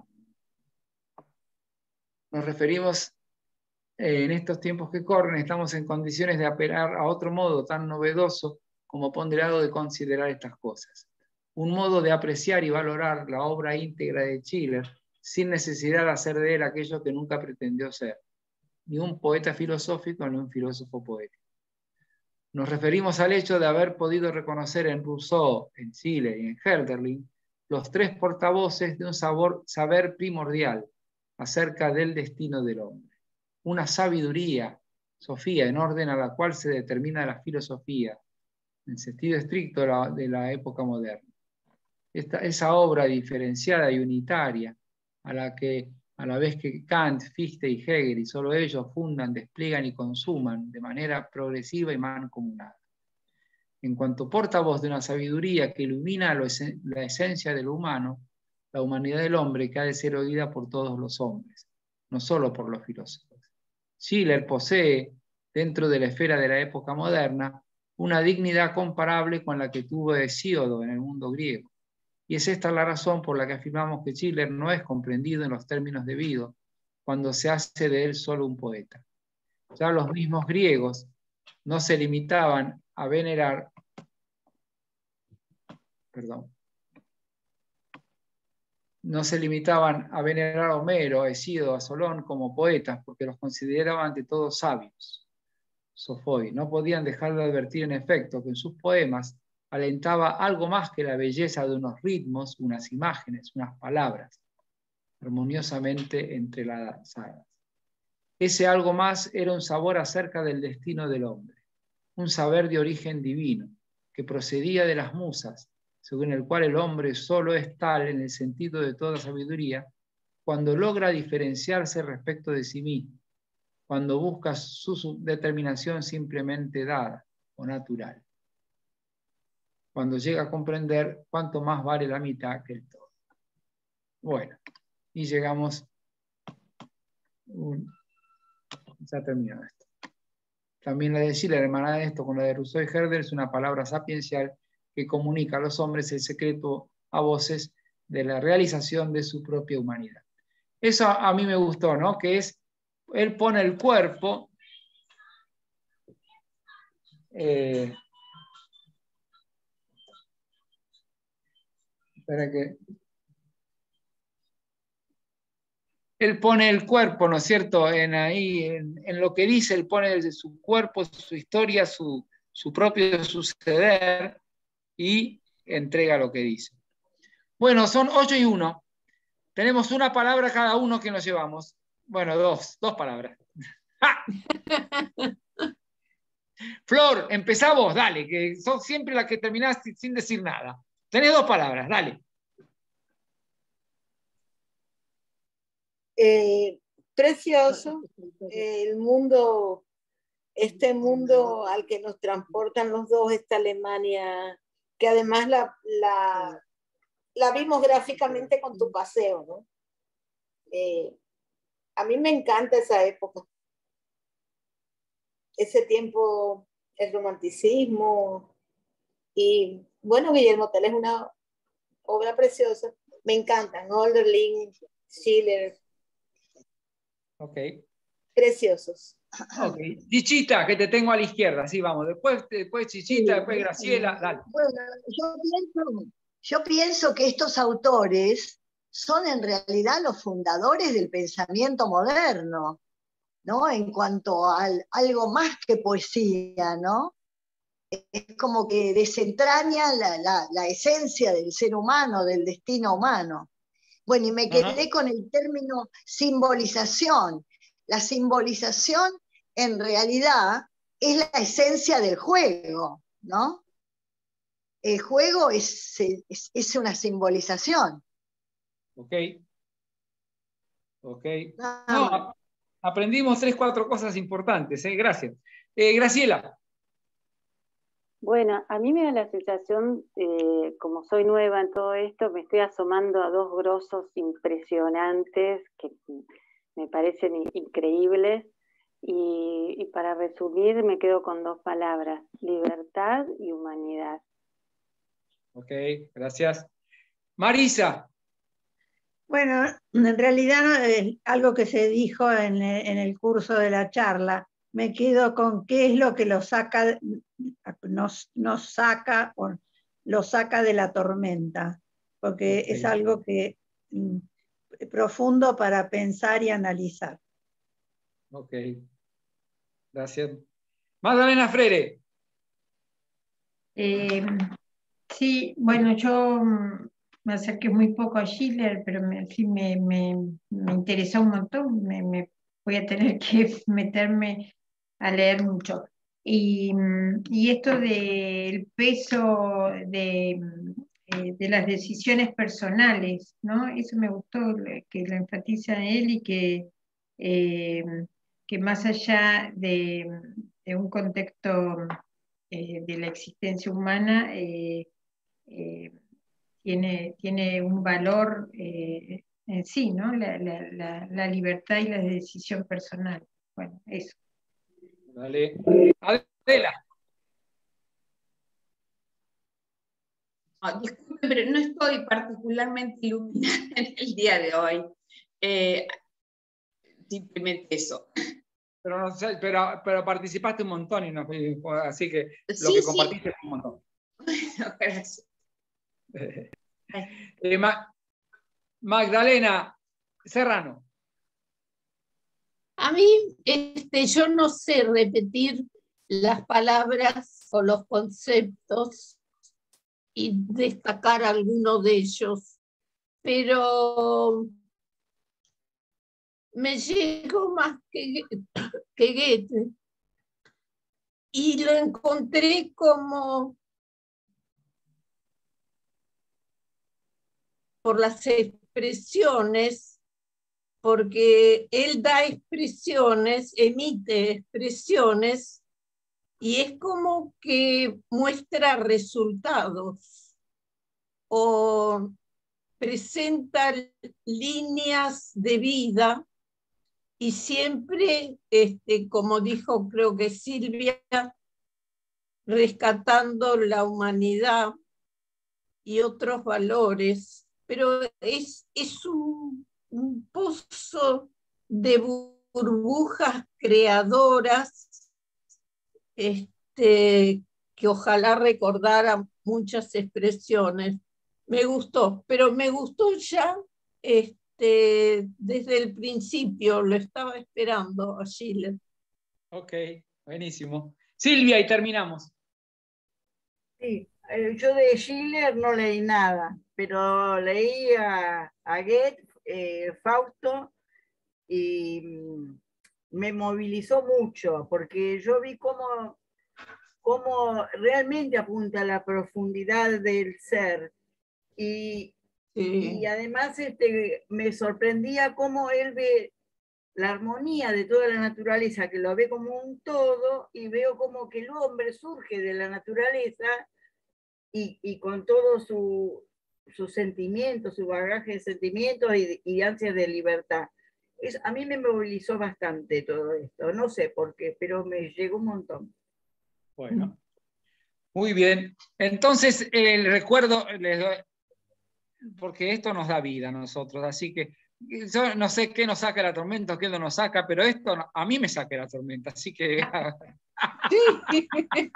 nos referimos eh, en estos tiempos que corren, estamos en condiciones de apelar a otro modo tan novedoso como ponderado de considerar estas cosas. Un modo de apreciar y valorar la obra íntegra de Schiller sin necesidad de hacer de él aquello que nunca pretendió ser, ni un poeta filosófico ni un filósofo poético. Nos referimos al hecho de haber podido reconocer en Rousseau, en Schiller y en Hölderlin los tres portavoces de un sabor, saber primordial acerca del destino del hombre. Una sabiduría, Sofía, en orden a la cual se determina la filosofía, en sentido estricto de la, de la época moderna. Esta, esa obra diferenciada y unitaria, a la que a la vez que Kant, Fichte y Hegel, y solo ellos fundan, despliegan y consuman de manera progresiva y mancomunada. En cuanto portavoz de una sabiduría que ilumina lo esen, la esencia de lo humano, la humanidad del hombre que ha de ser oída por todos los hombres, no solo por los filósofos. Schiller posee, dentro de la esfera de la época moderna, una dignidad comparable con la que tuvo Hesíodo en el mundo griego. Y es esta la razón por la que afirmamos que Schiller no es comprendido en los términos debidos cuando se hace de él solo un poeta. Ya los mismos griegos no se limitaban a venerar, perdón, no se limitaban a venerar a Homero, a Hesíodo, a Solón como poetas, porque los consideraban ante todo sabios. Sofoi, no podían dejar de advertir en efecto que en sus poemas alentaba algo más que la belleza de unos ritmos, unas imágenes, unas palabras, armoniosamente entrelazadas. Ese algo más era un sabor acerca del destino del hombre, un saber de origen divino, que procedía de las musas, según el cual el hombre solo es tal en el sentido de toda sabiduría, cuando logra diferenciarse respecto de sí mismo, cuando busca su determinación simplemente dada o natural, cuando llega a comprender cuánto más vale la mitad que el todo. Bueno, y llegamos, un, ya terminó esto. También la de Schiller, hermanada de esto con la de Rousseau y Herder, es una palabra sapiencial que comunica a los hombres el secreto a voces de la realización de su propia humanidad. Eso a mí me gustó, ¿no? Que es, él pone el cuerpo, eh, espera que, él pone el cuerpo, ¿no es cierto?, en, ahí, en, en lo que dice, él pone su cuerpo, su historia, su, su propio suceder, y entrega lo que dice. Bueno, son ocho y uno. Tenemos una palabra cada uno que nos llevamos. Bueno, dos, dos palabras. ¡Ja! Flor, empezamos, dale, que sos siempre la que terminás sin decir nada. Tenés dos palabras, dale. Eh, precioso, eh, el mundo, este mundo al que nos transportan los dos, esta Alemania, que además la, la, la vimos gráficamente con tu paseo, ¿no? Eh, a mí me encanta esa época, ese tiempo, el romanticismo, y bueno, Guillermo Tell es una obra preciosa, me encantan, Hölderlin, Schiller. Ok. Preciosos. Ok. Chichita, que te tengo a la izquierda, sí, vamos. Después, después Chichita, sí, después Graciela, dale. Bueno, yo pienso, yo pienso que estos autores son en realidad los fundadores del pensamiento moderno, ¿no? En cuanto a algo más que poesía, ¿no? Es como que desentraña la, la, la esencia del ser humano, del destino humano. Bueno, y me quedé uh-huh. con el término simbolización. La simbolización en realidad es la esencia del juego, ¿no? El juego es, es, es una simbolización. Ok. Ok. No, aprendimos tres, cuatro cosas importantes, ¿eh? Gracias. Eh, Graciela. Bueno, a mí me da la sensación, eh, como soy nueva en todo esto, me estoy asomando a dos grosos impresionantes que me parecen increíbles, y, y para resumir me quedo con dos palabras: libertad y humanidad. Ok, gracias. Marisa. Bueno, en realidad eh, algo que se dijo en, en el curso de la charla, me quedo con qué es lo que lo saca, nos, nos saca, o lo saca de la tormenta, porque okay. es algo que mm, profundo para pensar y analizar. Ok, gracias. Magdalena Freire. Eh, sí, bueno, yo me acerqué muy poco a Schiller, pero me, sí me, me, me interesó un montón, me, me voy a tener que meterme a leer mucho. Y, y esto del peso de, de las decisiones personales, ¿no? Eso me gustó, que lo enfatiza él, y que, eh, que más allá de, de un contexto eh, de la existencia humana, eh, eh, tiene, tiene un valor eh, en sí, ¿no? La, la, la, la libertad y la decisión personal. Bueno, eso. Vale. Adela. Oh, disculpe, pero no estoy particularmente iluminada en el día de hoy. Eh, simplemente eso. pero, no sé, pero, pero participaste un montón, y no, así que lo Sí, que sí. compartiste es un montón. Eh, Ma- Magdalena Serrano. A mí, este, yo no sé repetir las palabras o los conceptos y destacar alguno de ellos, pero me llegó más que, que Goethe y lo encontré como por las expresiones, porque él da expresiones, emite expresiones, y es como que muestra resultados o presenta líneas de vida, y siempre, este, como dijo creo que Silvia, rescatando la humanidad y otros valores, pero es, es un, un pozo de burbujas creadoras, este, que ojalá recordara muchas expresiones. Me gustó, pero me gustó ya este, desde el principio, lo estaba esperando a Schiller. Ok, buenísimo. Silvia, y terminamos. Sí, eh, yo de Schiller no leí nada, pero leí a, a Goethe, eh, Fausto, y mm, me movilizó mucho, porque yo vi cómo, cómo realmente apunta a la profundidad del ser. Y, Sí. y además este, me sorprendía cómo él ve la armonía de toda la naturaleza, que lo ve como un todo, y veo como que el hombre surge de la naturaleza y, y con todos su, sus sentimientos, su bagaje de sentimientos y, y ansias de libertad. Es, a mí me movilizó bastante todo esto, no sé por qué, pero me llegó un montón. Bueno, muy bien. Entonces, el recuerdo, les doy, porque esto nos da vida a nosotros, así que yo no sé qué nos saca la tormenta, qué no nos saca, pero esto no, a mí me saca la tormenta, así que... Sí.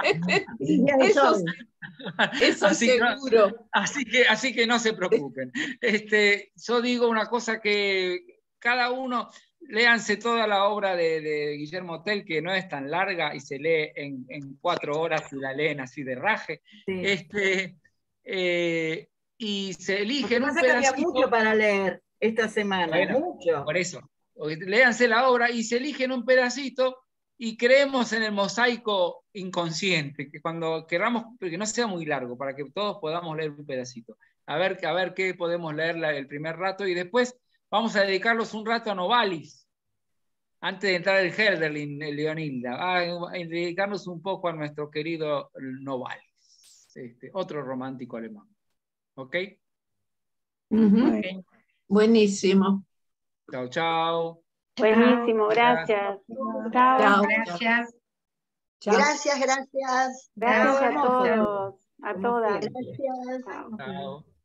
Eso, eso así seguro. Que, así, que, así que no se preocupen. Este, yo digo una cosa, que cada uno, léanse toda la obra de, de Guillermo Tell, que no es tan larga y se lee en, en cuatro horas y la leen así de raje. Sí. Este, eh, y se eligen un pedacito. Había mucho para leer esta semana, bueno, mucho. Por eso, léanse la obra y se eligen un pedacito y creemos en el mosaico inconsciente, que cuando queramos, que no sea muy largo, para que todos podamos leer un pedacito. A ver, a ver qué podemos leer el primer rato, y después vamos a dedicarlos un rato a Novalis, antes de entrar el Hölderlin, el Leonilda, a dedicarnos un poco a nuestro querido Novalis, este, otro romántico alemán. ¿Ok? Uh-huh. Okay. Buenísimo. Chao, chao. Buenísimo, gracias. Chao. Chao. Gracias. Chao. Gracias, gracias. Gracias a todos, a todas. Gracias. Chao.